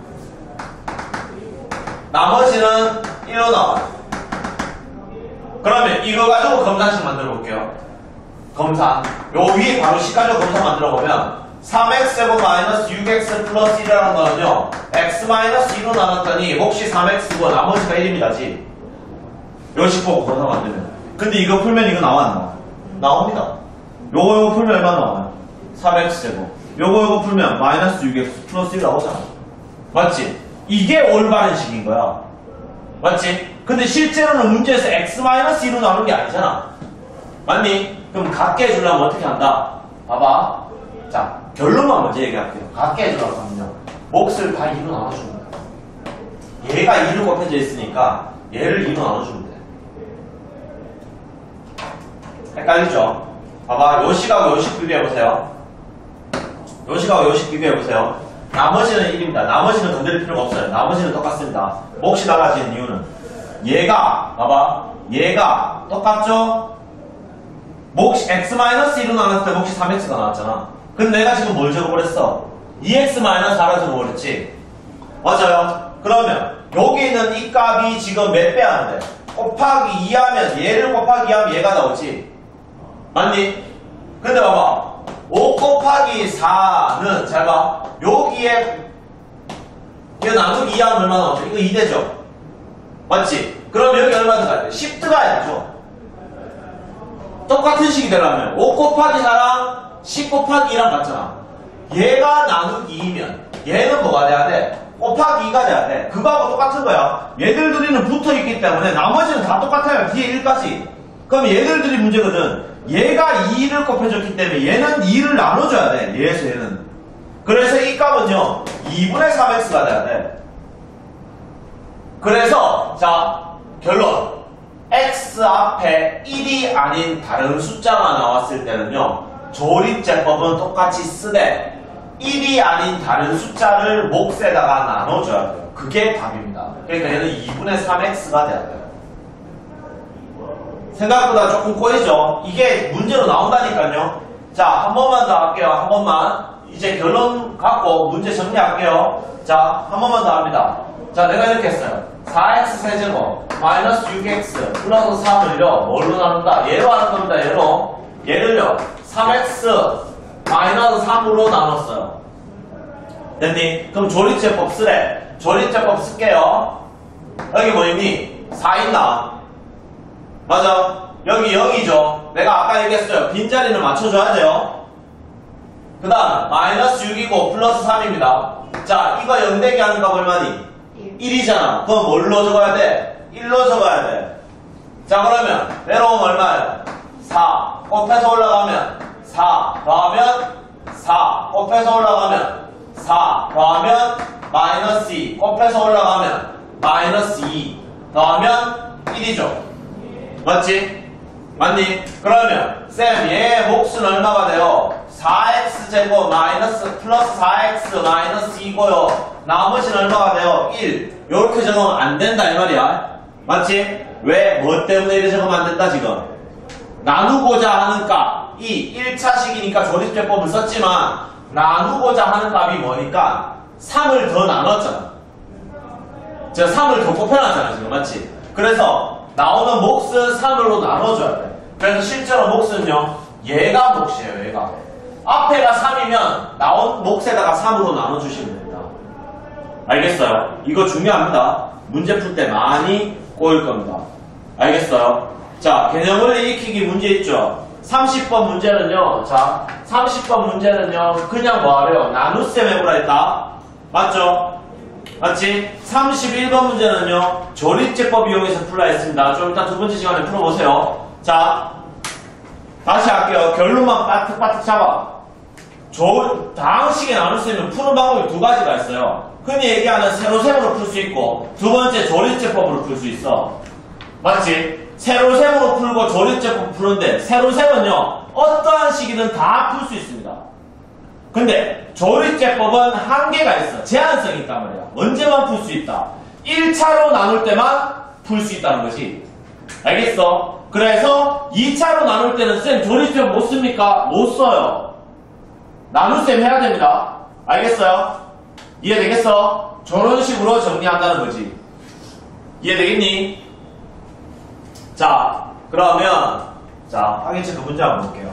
나머지는 일로 나와요. 그러면 이거 가지고 검산식 만들어 볼게요. 검산. 요 위에 바로 식 가지고 검산 만들어 보면 삼 엑스 제곱 마이너스 육 엑스 플러스 일이라는 거는요 x 마이너스 이로 나눴더니 몫이 삼 엑스고 나머지가 일입니다. 지. 요 식 보고 검산 만들면. 근데 이거 풀면 이거 나와 안 나와? 나옵니다. 요거 요거 풀면 얼마 나와요? 삼 엑스 제곱. 요거 요거 풀면 마이너스 육 엑스 플러스 일 나오잖아. 맞지? 이게 올바른 식인 거야. 맞지? 근데 실제로는 문제에서 x 마이너스 이로 나오는 게 아니잖아. 맞니? 그럼 같게 해주려면 어떻게 한다? 봐봐. 자, 결론만 먼저 얘기할게요. 같게 해주려고 하면요 몫을 다 이로 나눠주면 돼. 얘가 이로 곱해져 있으니까 얘를 이로 나눠주면 돼. 헷갈리죠? 봐봐. 요 식하고 요 식 비교해보세요. 요 식하고 요 식 비교해보세요. 나머지는 일입니다. 나머지는 건드릴 필요가 없어요. 나머지는 똑같습니다. 몫이 달라진 이유는 얘가 봐봐. 얘가 똑같죠? 몫이 x 마이너스 일로 나눴을 때 몫이 삼 엑스가 나왔잖아. 근데 내가 지금 뭘 적어버렸어? 이 엑스 마이너스 사로 적어버렸지? 맞아요? 그러면 여기 있는 이 값이 지금 몇 배 하는데? 곱하기 이 하면 얘를 곱하기 이 하면 얘가 나오지? 맞니? 근데 봐봐. 오 곱하기 사는 잘 봐. 여기에 이거 나누기 이 하면 얼마 나오죠? 이거 이 되죠? 맞지? 그럼 여기 얼마 들어가야 돼? 십 들어가야죠. 똑같은 식이 되려면 오 곱하기 사랑 십 곱하기 이랑 같잖아. 얘가 나누기 이면 얘는 뭐가 돼야 돼? 곱하기 이가 돼야 돼. 그거하고 똑같은 거야. 얘들 둘이는 붙어있기 때문에 나머지는 다 똑같아요. 뒤에 일까지. 그럼 얘들 둘이 문제거든. 얘가 이를 곱해줬기 때문에 얘는 이를 나눠줘야 돼. 얘에서 얘는. 그래서 이 값은요 이분의 삼 엑스가 돼야 돼. 그래서 자 결론 x 앞에 일이 아닌 다른 숫자가 나왔을 때는요 조립제법은 똑같이 쓰되 일이 아닌 다른 숫자를 몫에다가 나눠줘야 돼요. 그게 답입니다. 그러니까 얘는 이분의 삼 엑스가 돼야 돼요. 생각보다 조금 꼬이죠? 이게 문제로 나온다니까요. 자, 한 번만 더 할게요. 한 번만. 이제 결론 갖고 문제 정리할게요. 자, 한 번만 더 합니다. 자, 내가 이렇게 했어요. 사 엑스 세제곱 마이너스 육 엑스 플러스 삼을요 뭘로 나눈다? 얘로 하는 겁니다. 얘로. 얘를요 삼 엑스 마이너스 삼으로 나눴어요. 됐니? 그럼 조립제법 쓰래. 조립제법 쓸게요. 여기 뭐 있니? 사 있나? 맞아. 여기 영이죠. 내가 아까 얘기했어요. 빈자리는 맞춰줘야 돼요. 그 다음 마이너스 육이고 플러스 삼입니다. 자, 이거 영 되게 하는 값 얼마니? 일이잖아. 그럼 뭘로 적어야 돼? 일로 적어야 돼. 자, 그러면 내려오면 얼마예요? 사. 곱해서 올라가면 사 더하면 사. 곱해서 올라가면 사 더하면 마이너스 이. 곱해서 올라가면 마이너스 이 더하면 일이죠. 맞지? 맞니? 그러면 쌤, 얘의 몫은 얼마가 돼요? 사 엑스 제곱 마이너스 플러스 사 엑스 마이너스 이고요. 나머지는 얼마가 돼요? 일. 요렇게 적으면 안 된다 이 말이야. 맞지? 왜? 뭐 때문에 이렇게 적으면 안 된다 지금? 나누고자 하는 값. 이 일 차식이니까 조립제법을 썼지만 나누고자 하는 값이 뭐니까 삼을 더 나눴잖아. 제가 삼을 더 곱해놨잖아 지금. 맞지? 그래서 나오는 몫은 삼으로 나눠줘야 돼. 그래서 실제로 몫은요, 얘가 몫이에요. 얘가 앞에가 삼이면 나온 몫에다가 삼으로 나눠주시면 됩니다. 알겠어요? 이거 중요합니다. 문제 풀 때 많이 꼬일 겁니다. 알겠어요? 자, 개념원리 익히기 문제 있죠? 삼십 번 문제는요, 자, 삼십 번 문제는요, 그냥 뭐 하래요? 나눗셈 해보라 했다. 맞죠? 맞지? 삼십일 번 문제는요, 조립제법 이용해서 풀라 했습니다. 좀 이따 두 번째 시간에 풀어보세요. 자, 다시 할게요. 결론만 빠뜩빠뜩 잡아. 조, 다항식의 나눗셈은 푸는 방법이 두 가지가 있어요. 흔히 얘기하는 세로셈으로 풀 수 있고, 두 번째 조립제법으로 풀 수 있어. 맞지? 세로셈으로 풀고 조립제법 푸는데, 세로셈은요, 어떠한 식이든 다 풀 수 있습니다. 근데 조립제법은 한계가 있어. 제한성이 있단 말이야. 언제만 풀 수 있다. 일 차로 나눌 때만 풀 수 있다는 거지. 알겠어? 그래서 이 차로 나눌 때는 쌤 조립제법 못 씁니까? 못 써요. 나눗셈 해야 됩니다. 알겠어요? 이해되겠어? 저런 식으로 정리한다는 거지. 이해되겠니? 자, 그러면 자, 확인체크 문제 한번 볼게요.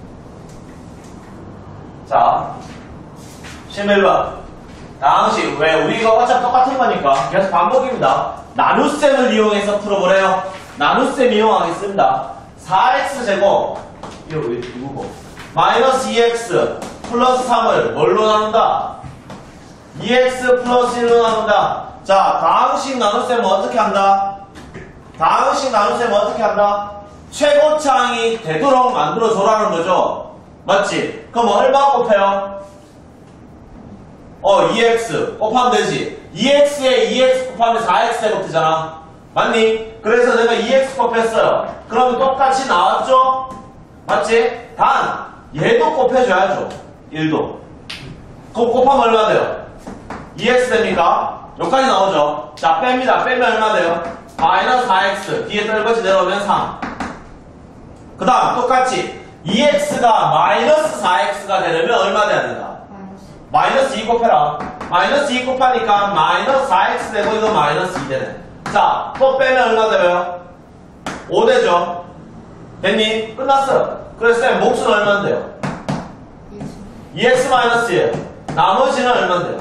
자, 십일 번. 다항식, 왜? 우리 이거 어차피 똑같은 거니까 계속 반복입니다. 나눗셈을 이용해서 풀어보래요. 나눗셈 이용하겠습니다. 사 엑스 제곱, 이거 왜 이거고? 마이너스 이 엑스 플러스 삼을 뭘로 나눈다? 이 엑스 플러스 일로 나눈다. 자, 다항식 나눗셈은 어떻게 한다? 다항식 나눗셈은 어떻게 한다? 최고차항이 되도록 만들어줘라는 거죠. 맞지? 그럼 얼마 곱해요? 어, 이 엑스 곱하면 되지. 이 엑스에 이 엑스 곱하면 사 엑스 제곱되잖아. 맞니? 그래서 내가 이 엑스 곱했어요. 그러면 똑같이 나왔죠? 맞지? 단 얘도 곱해줘야죠. 일도. 그럼 곱하면 얼마 돼요? 이 엑스 됩니까? 여기까지 나오죠? 자, 뺍니다. 빼면 얼마 돼요? 마이너스 사 엑스. 뒤에 떨거지 내려오면 삼. 그 다음 똑같이 이 엑스가 마이너스 사 엑스가 되려면 얼마 돼야 된다? 마이너스 이 곱해라. 마이너스 이 곱하니까 마이너스 사 엑스 되고 이거 마이너스 이 되네. 자, 또 빼면 얼마 돼요? 오 되죠? 됐니? 끝났어요. 그래서 쌤 몫은 얼마인데요? 이 엑스 마이너스 일. 나머지는 얼마인데요?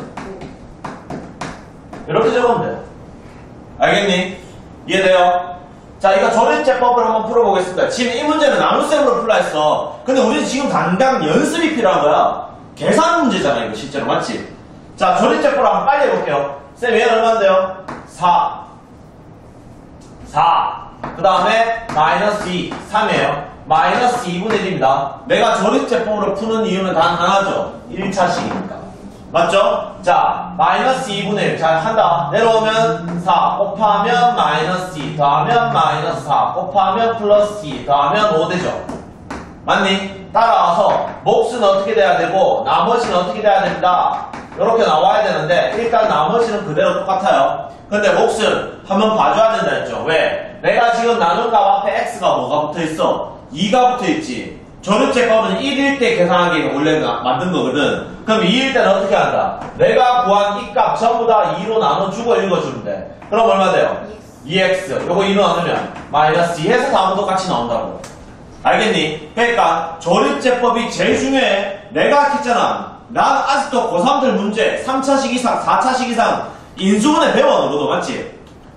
이렇게 적으면 돼요. 알겠니? 이해돼요? 자, 이거 조립제법을 한번 풀어보겠습니다. 지금 이 문제는 나눗셈으로 풀라 했어. 근데 우리 지금 당장 연습이 필요한 거야. 계산 문제잖아, 이거 실제로. 맞지? 자, 조립제법을 한번 빨리 해볼게요. 쌤, 얘는 얼마인데요? 사. 사. 그 다음에 마이너스 이. 삼이에요. 마이너스 이분의 일입니다. 내가 조립제법으로 푸는 이유는 단 하나죠. 일 차식이니까. 맞죠? 자, 마이너스 이분의 일. 잘 한다. 내려오면 사. 곱하면 마이너스 이. 더하면 마이너스 사. 곱하면 플러스 이. 더하면 오 되죠? 맞니? 따라와서 몫은 어떻게 돼야 되고 나머지는 어떻게 돼야 됩니다. 이렇게 나와야 되는데 일단 나머지는 그대로 똑같아요. 근데 몫은 한번 봐줘야 된다 했죠. 왜? 내가 지금 나눈 값 앞에 x가 뭐가 붙어있어? 이가 붙어있지. 조립제법은 일일 때 계산하기 원래 만든 거거든. 그럼 이일 때는 어떻게 한다? 내가 구한 이 값 전부 다 이로 나눠주고 읽어주면 돼. 그럼 얼마 돼요? 이 엑스. 요거 이로 나누면 마이너스 이 해서 다음은 똑같이 나온다고. 알겠니? 그러니까 조립제법이 제일 중요해. 내가 했잖아. 난 아직도 고삼들 문제 삼 차식 이상 사 차식 이상 인수분해 배워. 너도 맞지?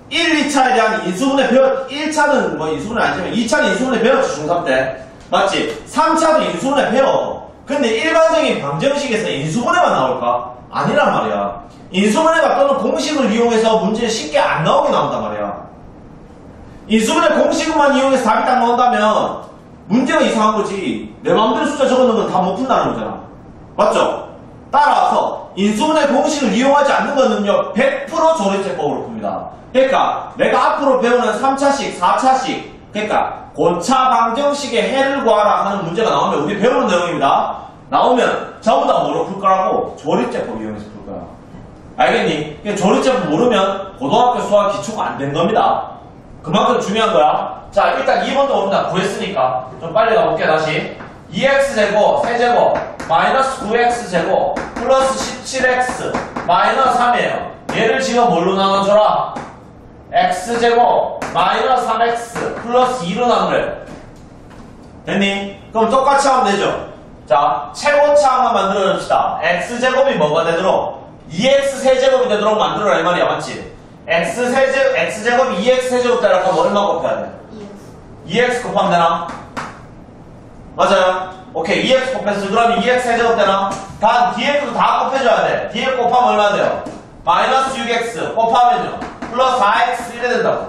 일, 이 차에 대한 인수분해 배웠, 일 차는 뭐 인수분해 아니지만 이 차는 인수분해 배웠지, 중삼 때. 맞지? 삼 차도 인수분해 배워. 근데 일반적인 방정식에서 인수분해만 나올까? 아니란 말이야. 인수분해가 또는 공식을 이용해서 문제 쉽게 안 나오게 나온단 말이야. 인수분해 공식만 이용해서 답이 딱 나온다면 문제가 이상한 거지. 내 마음대로 숫자 적어놓은 건 다 못 푼다는 거잖아. 맞죠? 따라서 인수분해 공식을 이용하지 않는 거는요 백 퍼센트 조립제법으로 풉니다. 그러니까 내가 앞으로 배우는 삼 차식, 사 차식, 그러니까 고차 방정식의 해를 구하라 하는 문제가 나오면 우리 배우는 내용입니다. 나오면 전부 다 뭐로 풀 거라고? 조립제법 이용해서 풀 거야. 알겠니? 그러니까 조립제법 모르면 고등학교 수학 기초가 안 된 겁니다. 그만큼 중요한 거야. 자, 일단 이 번도 오른다 구했으니까 좀 빨리 가볼게. 다시 이 엑스 제곱 세제곱 마이너스 구 엑스 제곱 플러스 십칠 엑스 마이너스 삼이에요. 얘를 지금 뭘로 나눠줘라? x제곱 마이너스 삼 엑스 플러스 이로 나누래. 됐니? 그럼 똑같이 하면 되죠. 자, 최고차 한번 만들어줍시다. x제곱이 뭐가 되도록? 이 엑스 세제곱이 되도록 만들어라 이 말이야. 맞지? x 세제, x제곱이 이 엑스 세제곱 되라고 하면 얼마 곱해야 돼? 이 엑스 곱하면 되나? 맞아요? 오케이, 이 엑스 곱했어. 그러면 이 엑스 세제곱 되나? 단 dx도 다 곱해줘야 돼. dx 곱하면 얼마 돼요? 마이너스 육 엑스 곱하면요 플러스 사 엑스 이래 된다고.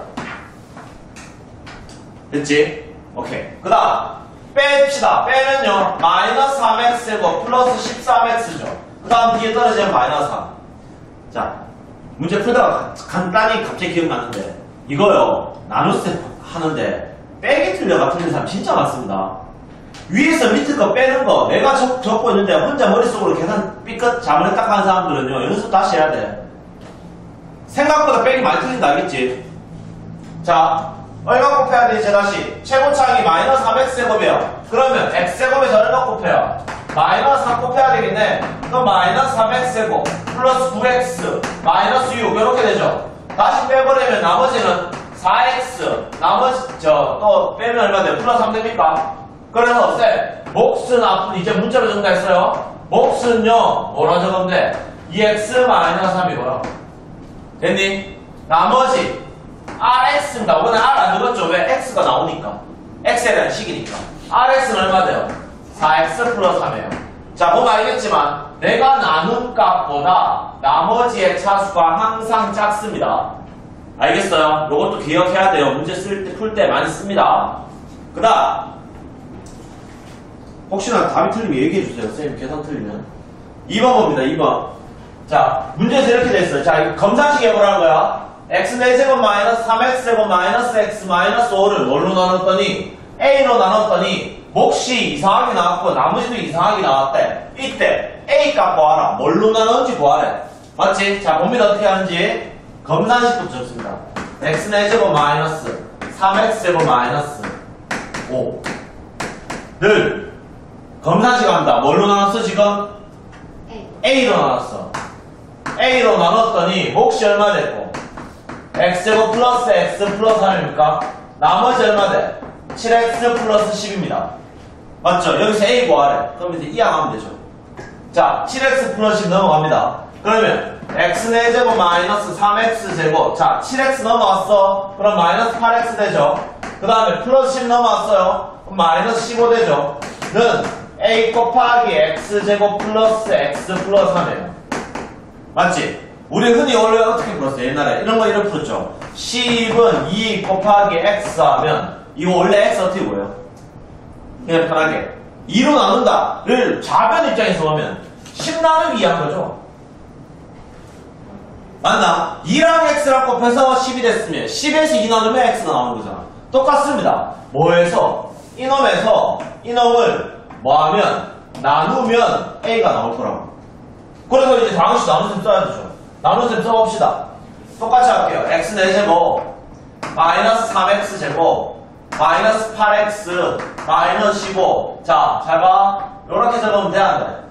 됐지? 오케이. 그 다음 뺍시다. 빼면요 마이너스 삼 엑스 제곱 플러스 십삼 엑스죠. 그 다음 뒤에 떨어지면 마이너스 삼. 자, 문제 풀다가 간단히 갑자기 기억나는데 이거요 나눗셈 하는데 빼기 틀려가 틀린 사람 진짜 많습니다. 위에서 밑에 거 빼는 거 내가 적, 적고 있는데 혼자 머릿속으로 계산 삐끗 자문에 딱 하는 사람들은요 연습 다시 해야 돼. 생각보다 빼기 많이 틀린다. 알겠지? 자, 얼마 곱해야 돼 이제 다시? 최고차항이 마이너스 삼 엑스 제곱이에요. 그러면 x제곱에서 얼마 곱해요? 마이너스 삼 곱해야 되겠네. 그럼 마이너스 삼 엑스 제곱 플러스 구 엑스 마이너스 육 이렇게 되죠. 다시 빼버리면 나머지는 사 엑스 나머지 저 또 빼면 얼마 돼요? 플러스 삼 됩니까? 그래서 쌤 몫은 앞으로 이제 문자로 정리했어요. 몫은요 뭐라 적으면 돼? 이 엑스 마이너스 삼이고요. 됐니? 나머지 알엑스입니다. 오늘 R 안 적었죠? 왜? X가 나오니까. X에 대한 식이니까. 알엑스는 얼마 돼요? 사 엑스 플러스 삼이에요. 자, 보면 알겠지만 내가 나눈 값보다 나머지의 차수가 항상 작습니다. 알겠어요? 요것도 기억해야 돼요. 문제 쓸 때, 풀 때 많이 씁니다. 그 다음 혹시나 답이 틀리면 얘기해주세요. 선생님 계산 틀리면. 이 번 봅니다. 이 번. 자, 문제에서 이렇게 돼있어요. 자, 검산식 해보라는 거야. x 네 제곱 마이너스 삼 엑스 제곱 마이너스 x 마이너스 오를 뭘로 나눴더니 a로 나눴더니 몫이 이상하게 나왔고 나머지도 이상하게 나왔대. 이때 a 값 구하라. 뭘로 나눴는지 구하래. 맞지? 자, 봅니다. 어떻게 하는지. 검산식부터 적습니다. x 네 제곱 마이너스 삼 엑스 제곱 마이너스 오를 검산식 합니다. 뭘로 나눴어 지금? A로 나눴어. A로 나눴더니 몫이 얼마 됐고 x제곱 플러스 x 플러스 삼입니까? 나머지 얼마 돼? 칠 엑스 플러스 십입니다. 맞죠? 여기서 A 구하래. 그럼 이제 이항하면 되죠. 자, 칠 엑스 플러스 십 넘어갑니다. 그러면 x 네 제곱 마이너스 삼 엑스 제곱. 자, 칠 엑스 넘어왔어. 그럼 마이너스 팔 엑스 되죠. 그 다음에 플러스 십 넘어왔어요. 그럼 마이너스 십오 되죠. 는 A 곱하기 x제곱 플러스 x 플러스 삼이에요. 맞지? 우리 흔히 원래 어떻게 풀었어요? 옛날에 이런 거 이렇게 풀었죠. 십은 이 곱하기 x 하면 이거 원래 x 어떻게 보여요? 그냥 편하게 이로 나눈다를 좌변 입장에서 보면 십 나누기 이 한 거죠. 맞나? 이랑 x랑 곱해서 십이 됐으면 십에서 이 나누면 x가 나오는 거잖아. 똑같습니다. 뭐에서? 이놈에서 이놈을 뭐하면 나누면 a가 나올 거라고. 그래서 이제 다음시 나눗셈 써야 되죠. 나눗셈 써봅시다. 똑같이 할게요. x 네 제곱 마이너스 삼 엑스 제곱 마이너스 팔 엑스 마이너스 십오. 자, 잘 봐. 요렇게 적으면 돼, 안 돼?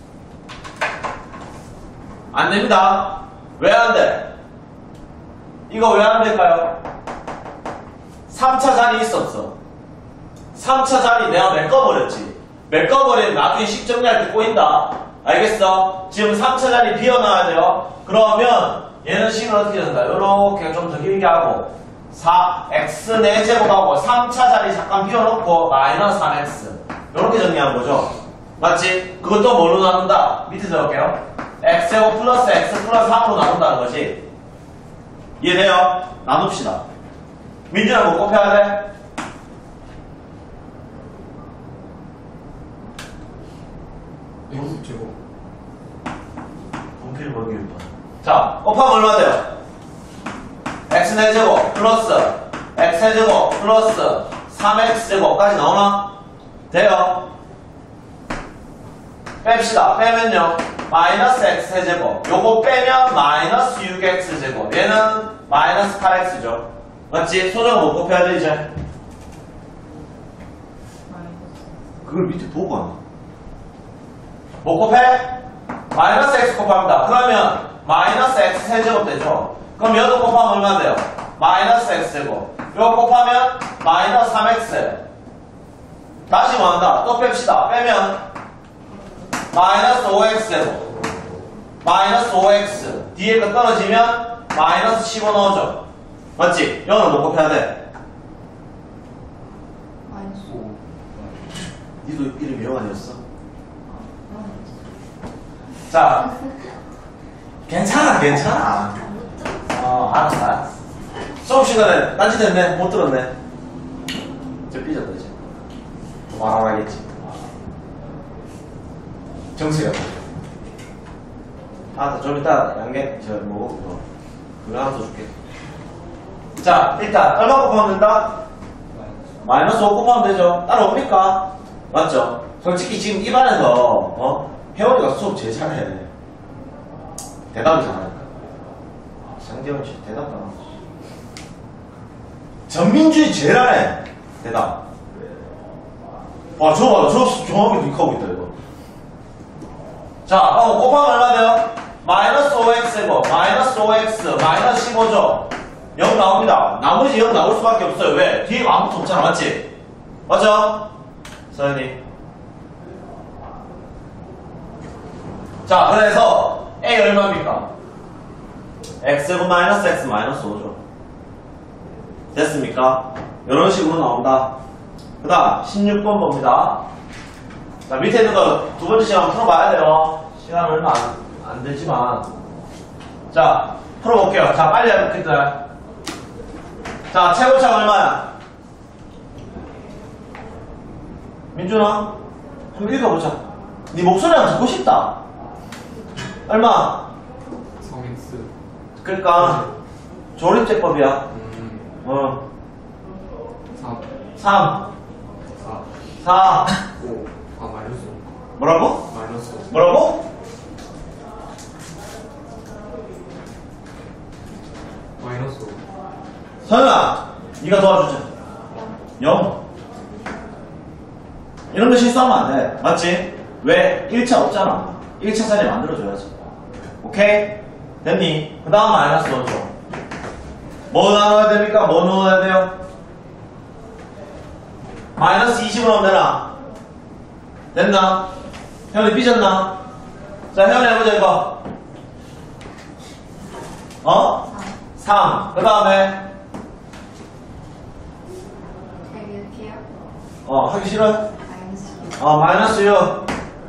안 됩니다. 왜 안 돼? 이거 왜 안 될까요? 삼 차 자리 있었어. 삼 차 자리 내가 메꿔버렸지. 메꿔버리면 나중에 식 정리할 때 꼬인다. 알겠어? 지금 삼 차 자리 비워놔야 돼요. 그러면 얘는 식을 어떻게 된다? 요렇게 좀 더 길게 하고 사 엑스 네 제곱하고 삼 차 자리 잠깐 비워놓고 마이너스 삼 엑스 요렇게 정리한 거죠. 맞지? 그것도 뭘로 나눈다? 밑에 적을게요. x제곱 플러스 x 플러스 삼으로 나눈다는 거지. 이해돼요? 나눕시다. 민준아 뭐 곱해야 돼? x 제곱 분필 벌기 자, 곱하면 얼마 돼요? x 네 제곱 플러스 x 제곱 플러스 삼 엑스 제곱까지 나오나? 돼요? 뺍시다. 빼면요 마이너스 x 세제곱 요거 빼면 마이너스 육 엑스 제곱 얘는 마이너스 팔 엑스죠. 맞지? 소정은 못 곱해야 돼 이제. 그걸 밑에 보고 하나? 못 곱해? 마이너스 x 곱합니다. 그러면 마이너스 x 세제곱 되죠. 그럼 여도 곱하면 얼마 돼요? 마이너스 x 제곱 요거 곱하면 마이너스 삼 엑스 다시 뭐 한다? 또 뺍시다. 빼면 마이너스 오 엑스 제곱 마이너스 오 엑스 뒤에 거 떨어지면 마이너스 십오 나오죠. 맞지? 영어는 못 곱해야 돼. 마이너스 오 니도 이름이 영 아니었어? 자 괜찮아 괜찮아. 어 알았어 알았어. 수업 시간에 딴짓했네. 못 들었네. 이제 삐졌다 이제. 말하겠지. 정수야. 아, 좀 이따 양갱, 저, 뭐, 뭐, 그거 하나 더 줄게. 자, 일단, 얼마 곱하면 된다? 마이너스 오 곱하면 되죠. 따라옵니까? 맞죠? 솔직히 지금 입안에서, 어? 혜원이가 수업 제일 잘해. 대답을 잘하니까. 상대원 씨, 대답 잘하지. 전민준이 제일 잘해. 대답. 와, 저거 봐. 저 정확히 닉하고 있다, 이거. 자, 어, 곱하면 얼마 돼요? 마이너스 오 엑스 제곱, 마이너스 오 엑스, 마이너스 십오죠? 영 나옵니다. 나머지 영 나올 수밖에 없어요. 왜? 뒤에 아무것도 없잖아, 맞지? 맞죠? 서현이. 자, 그래서 A 얼마입니까? X제곱 마이너스 X 마이너스 오죠. 됐습니까? 이런 식으로 나온다. 그 다음, 십육 번 봅니다. 자, 밑에 있는 거 두 번째 시간 풀어봐야 돼요. 시간 얼마 안, 안 되지만. 자, 풀어볼게요. 자, 빨리 해볼게요. 자, 최고차가 얼마야? 민준아, 한번 읽어보자. 네 목소리가 듣고 싶다. 얼마? 삼 엑스 그러니까, 조립제법이야. 음 어, 삼 삼, 사 사, 오 아 마이너스 오 뭐라고? 마이너스 오 뭐라고? 마이너스 오 서현아, 네가 도와주자. 영. 이런 거 실수하면 안 돼. 맞지? 왜? 일 차 없잖아. 일 차 자리 만들어줘야지. 오케이? 됐니? 그 다음 마이너스 오죠. 뭐 나눠야 됩니까? 뭐 넣어야 돼요? 마이너스 이십을 넣으면 되나? 됐나? 혜원이 삐졌나? 자, 혜원이 해보자, 이거. 어? 삼. 그 다음에, 이렇게요? 어, 하기 싫어? 마이너스 어, 마이너스 육.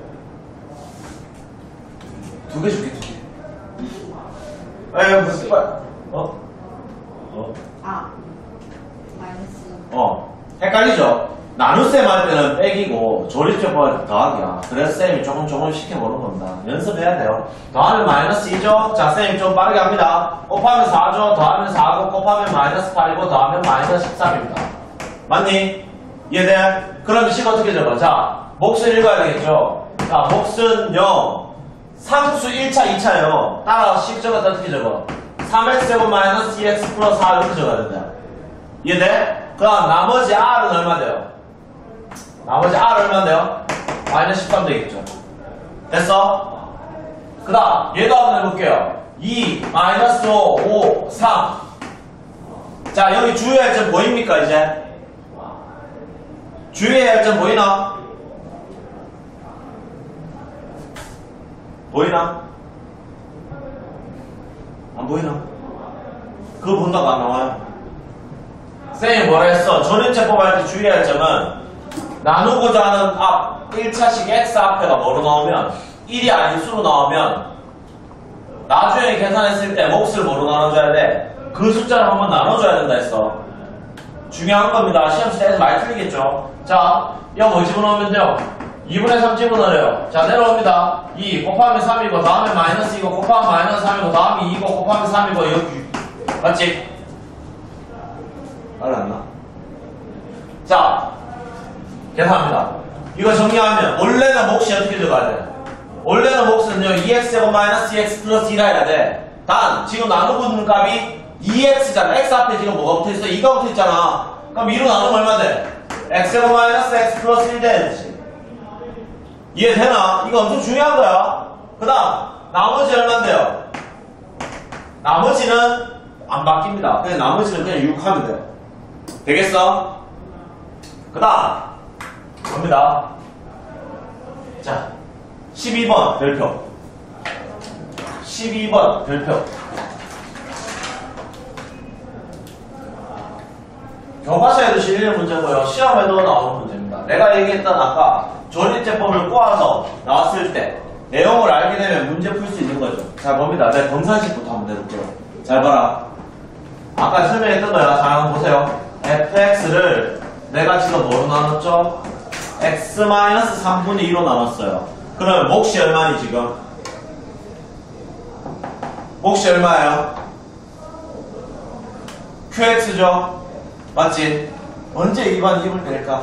두 개 줄게, 두 개. 에이, 무슨, 말, 어? 어? 아 마이너스 어. 헷갈리죠? 나눗셈 할 때는 빼기고, 조립제법 할 때 더하기야. 그래서 쌤이 조금 조금 시켜보는 겁니다. 연습해야 돼요. 더하면 마이너스 이죠? 자, 쌤이 좀 빠르게 합니다. 곱하면 사죠? 더하면 사고, 곱하면 마이너스 팔이고, 더하면 마이너스 십삼입니다. 맞니? 이해돼? 그럼 식 어떻게 적어? 자, 몫을 읽어야 되겠죠? 자, 몫은 영. 상수 일 차, 이 차요. 따라 식 적을 때 어떻게 적어? 삼 엑스 제곱 마이너스 이 엑스 플러스 사 이렇게 적어야 된다. 이해돼? 그럼 나머지 R은 얼마 돼요? 나머지 R 얼마 돼요? 마이너스 십삼 되겠죠. 됐어? 그 다음 얘도 한번 해볼게요. 이, 마이너스 오, 오, 삼. 자, 여기 주요 할점 보입니까 이제? 주요의 할점 보이나? 보이나? 안 보이나? 그거 본다고 안 나와요. 쌤이 뭐라 했어? 전인체법 할 때 주의해야 할 점은 나누고자 하는 앞 일 차식 x 앞에가 뭐로 나오면 일이 아닌 수로 나오면 나중에 계산했을 때 몫을 뭐로 나눠줘야 돼? 그 숫자를 한번 나눠줘야 된다 했어. 중요한 겁니다. 시험 시대에서 많이 틀리겠죠. 자, 이거 뭐 집어넣으면 돼요? 이분의 삼 집어넣어요. 자, 내려옵니다. 이 곱하면 삼이고 다음에 마이너스 이고 곱하면 마이너스 삼이고 다음에 이고 곱하면 삼이고 여기 맞지? 알았나? 자, 계산합니다. 이거 정리하면 원래는 몫이 어떻게 들어가야 돼? 원래는 몫은요 이 엑스제곱 마이너스 이 엑스 플러스 이라 해야 돼. 단 지금 나누고 있는 값이 이 엑스잖아. x 앞에 지금 뭐가 붙어있어? 이가 붙어있잖아. 그럼 이로 나누면 얼마 돼? x제곱 마이너스 x 플러스 일 되지. 이해되나? 이거 엄청 중요한 거야. 그 다음 나머지 얼마인데요? 나머지는 안 바뀝니다. 그냥 나머지는 그냥 육 하면 돼요. 되겠어? 그 다음 갑니다. 자, 십이 번 별표. 십이 번 별표. 교과서에도 실리는 문제고요. 시험에도 나오는 문제입니다. 내가 얘기했던 아까 전리제법을 꼬아서 나왔을 때 내용을 알게 되면 문제 풀 수 있는 거죠. 자, 봅니다. 내가 검사식부터 한번 해볼게요. 잘 봐라. 아까 설명했던 거야. 자, 한번 보세요. 에프엑스를 내가 지금 뭐로 나눴죠? x 삼분의 이로 나눴어요. 그러면 몫이 얼마니 지금? 몫이 얼마예요? 큐엑스죠? 맞지? 언제 이 반 이을 낼까?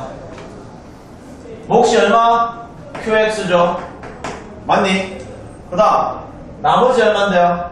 몫이 얼마? 큐엑스죠? 맞니? 그 다음 나머지 얼마인데요?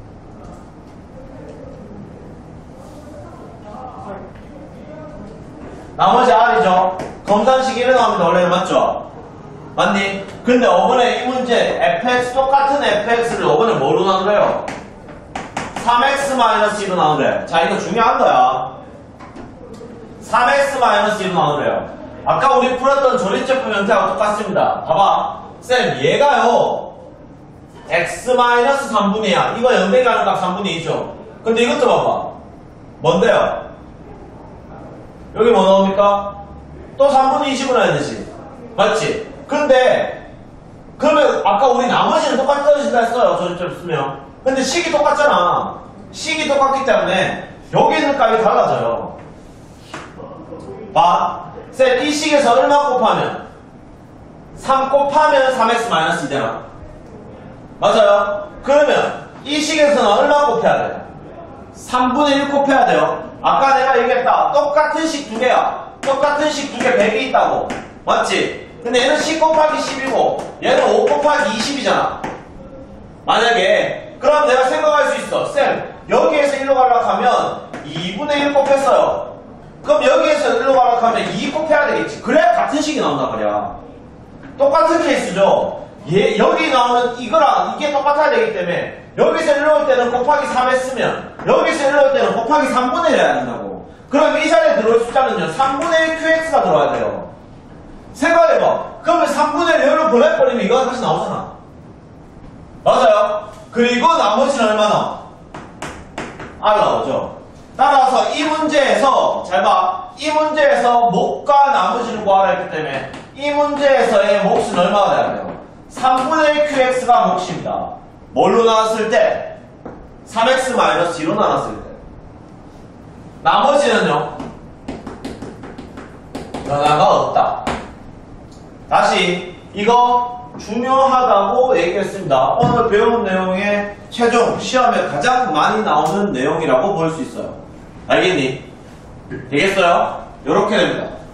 나머지 R이죠? 검산식 일 나오면 원래는 맞죠? 맞니? 근데 이번에 이 문제 에프엑스 똑같은 에프엑스를 이번에 뭐로 나누래요? 삼 엑스 마이너스 이로 나누래. 자, 이거 중요한 거야. 삼 엑스 마이너스 이로 나누래요. 아까 우리 풀었던 조립제품 형태하고 똑같습니다. 봐봐. 쌤, 얘가요 x 마이너스 삼분의 이야. 이거 영대기 하는 값 삼분의 이죠. 근데 이것도 봐봐. 뭔데요? 여기 뭐 나옵니까? 또 삼분의 이 집어넣어야 되지. 맞지? 근데 그러면 아까 우리 나머지는 똑같이 떨어진다 했어요. 조립제품 쓰면. 근데 식이 똑같잖아. 식이 똑같기 때문에 여기 있는 값이 달라져요. 봐. 쌤, 이 식에서 얼마 곱하면? 삼 곱하면 삼 엑스 마이너스 이 되나? 맞아요? 그러면 이 식에서는 얼마 곱해야 돼요? 삼분의 일 곱해야 돼요. 아까 내가 얘기했다. 똑같은 식 두 개야. 똑같은 식 두 개 백이 있다고. 맞지? 근데 얘는 십 곱하기 십이고 얘는 오 곱하기 이십이잖아. 만약에 그럼 내가 생각할 수 있어. 쌤, 여기에서 일로 가려고 하면 이분의 일 곱했어요. 그럼 여기에서 일로 가려고 하면 이 곱해야 되겠지. 그래야 같은 식이 나온단 말이야. 똑같은 케이스죠. 얘, 여기 나오는 이거랑 이게 똑같아야 되기 때문에 여기서 일로 올 때는 곱하기 삼 했으면 여기서 일로 올 때는 곱하기 삼분의 일 해야 된다고. 그럼 이 자리에 들어올 숫자는요 삼분의 일 큐엑스가 들어와야 돼요. 생각해봐. 그러면 삼분의 일 여기로 보내버리면 이거 다시 나오잖아. 맞아요? 그리고 나머지는 얼마나? R 나오죠. 따라서 이 문제에서 잘 봐. 이 문제에서 몫과 나머지를 구하라 했기 때문에 이 문제에서의 몫은 얼마가 돼야 돼요? 삼분의 일 큐엑스가 몫입니다. 뭘로 나눴을 때? 삼 엑스 마이너스 이로 나눴을 때. 나머지는요? 변화가 없다. 다시 이거 중요하다고 얘기했습니다. 오늘 배운 내용의 최종 시험에 가장 많이 나오는 내용이라고 볼 수 있어요. 알겠니? 되겠어요? 이렇게 됩니다.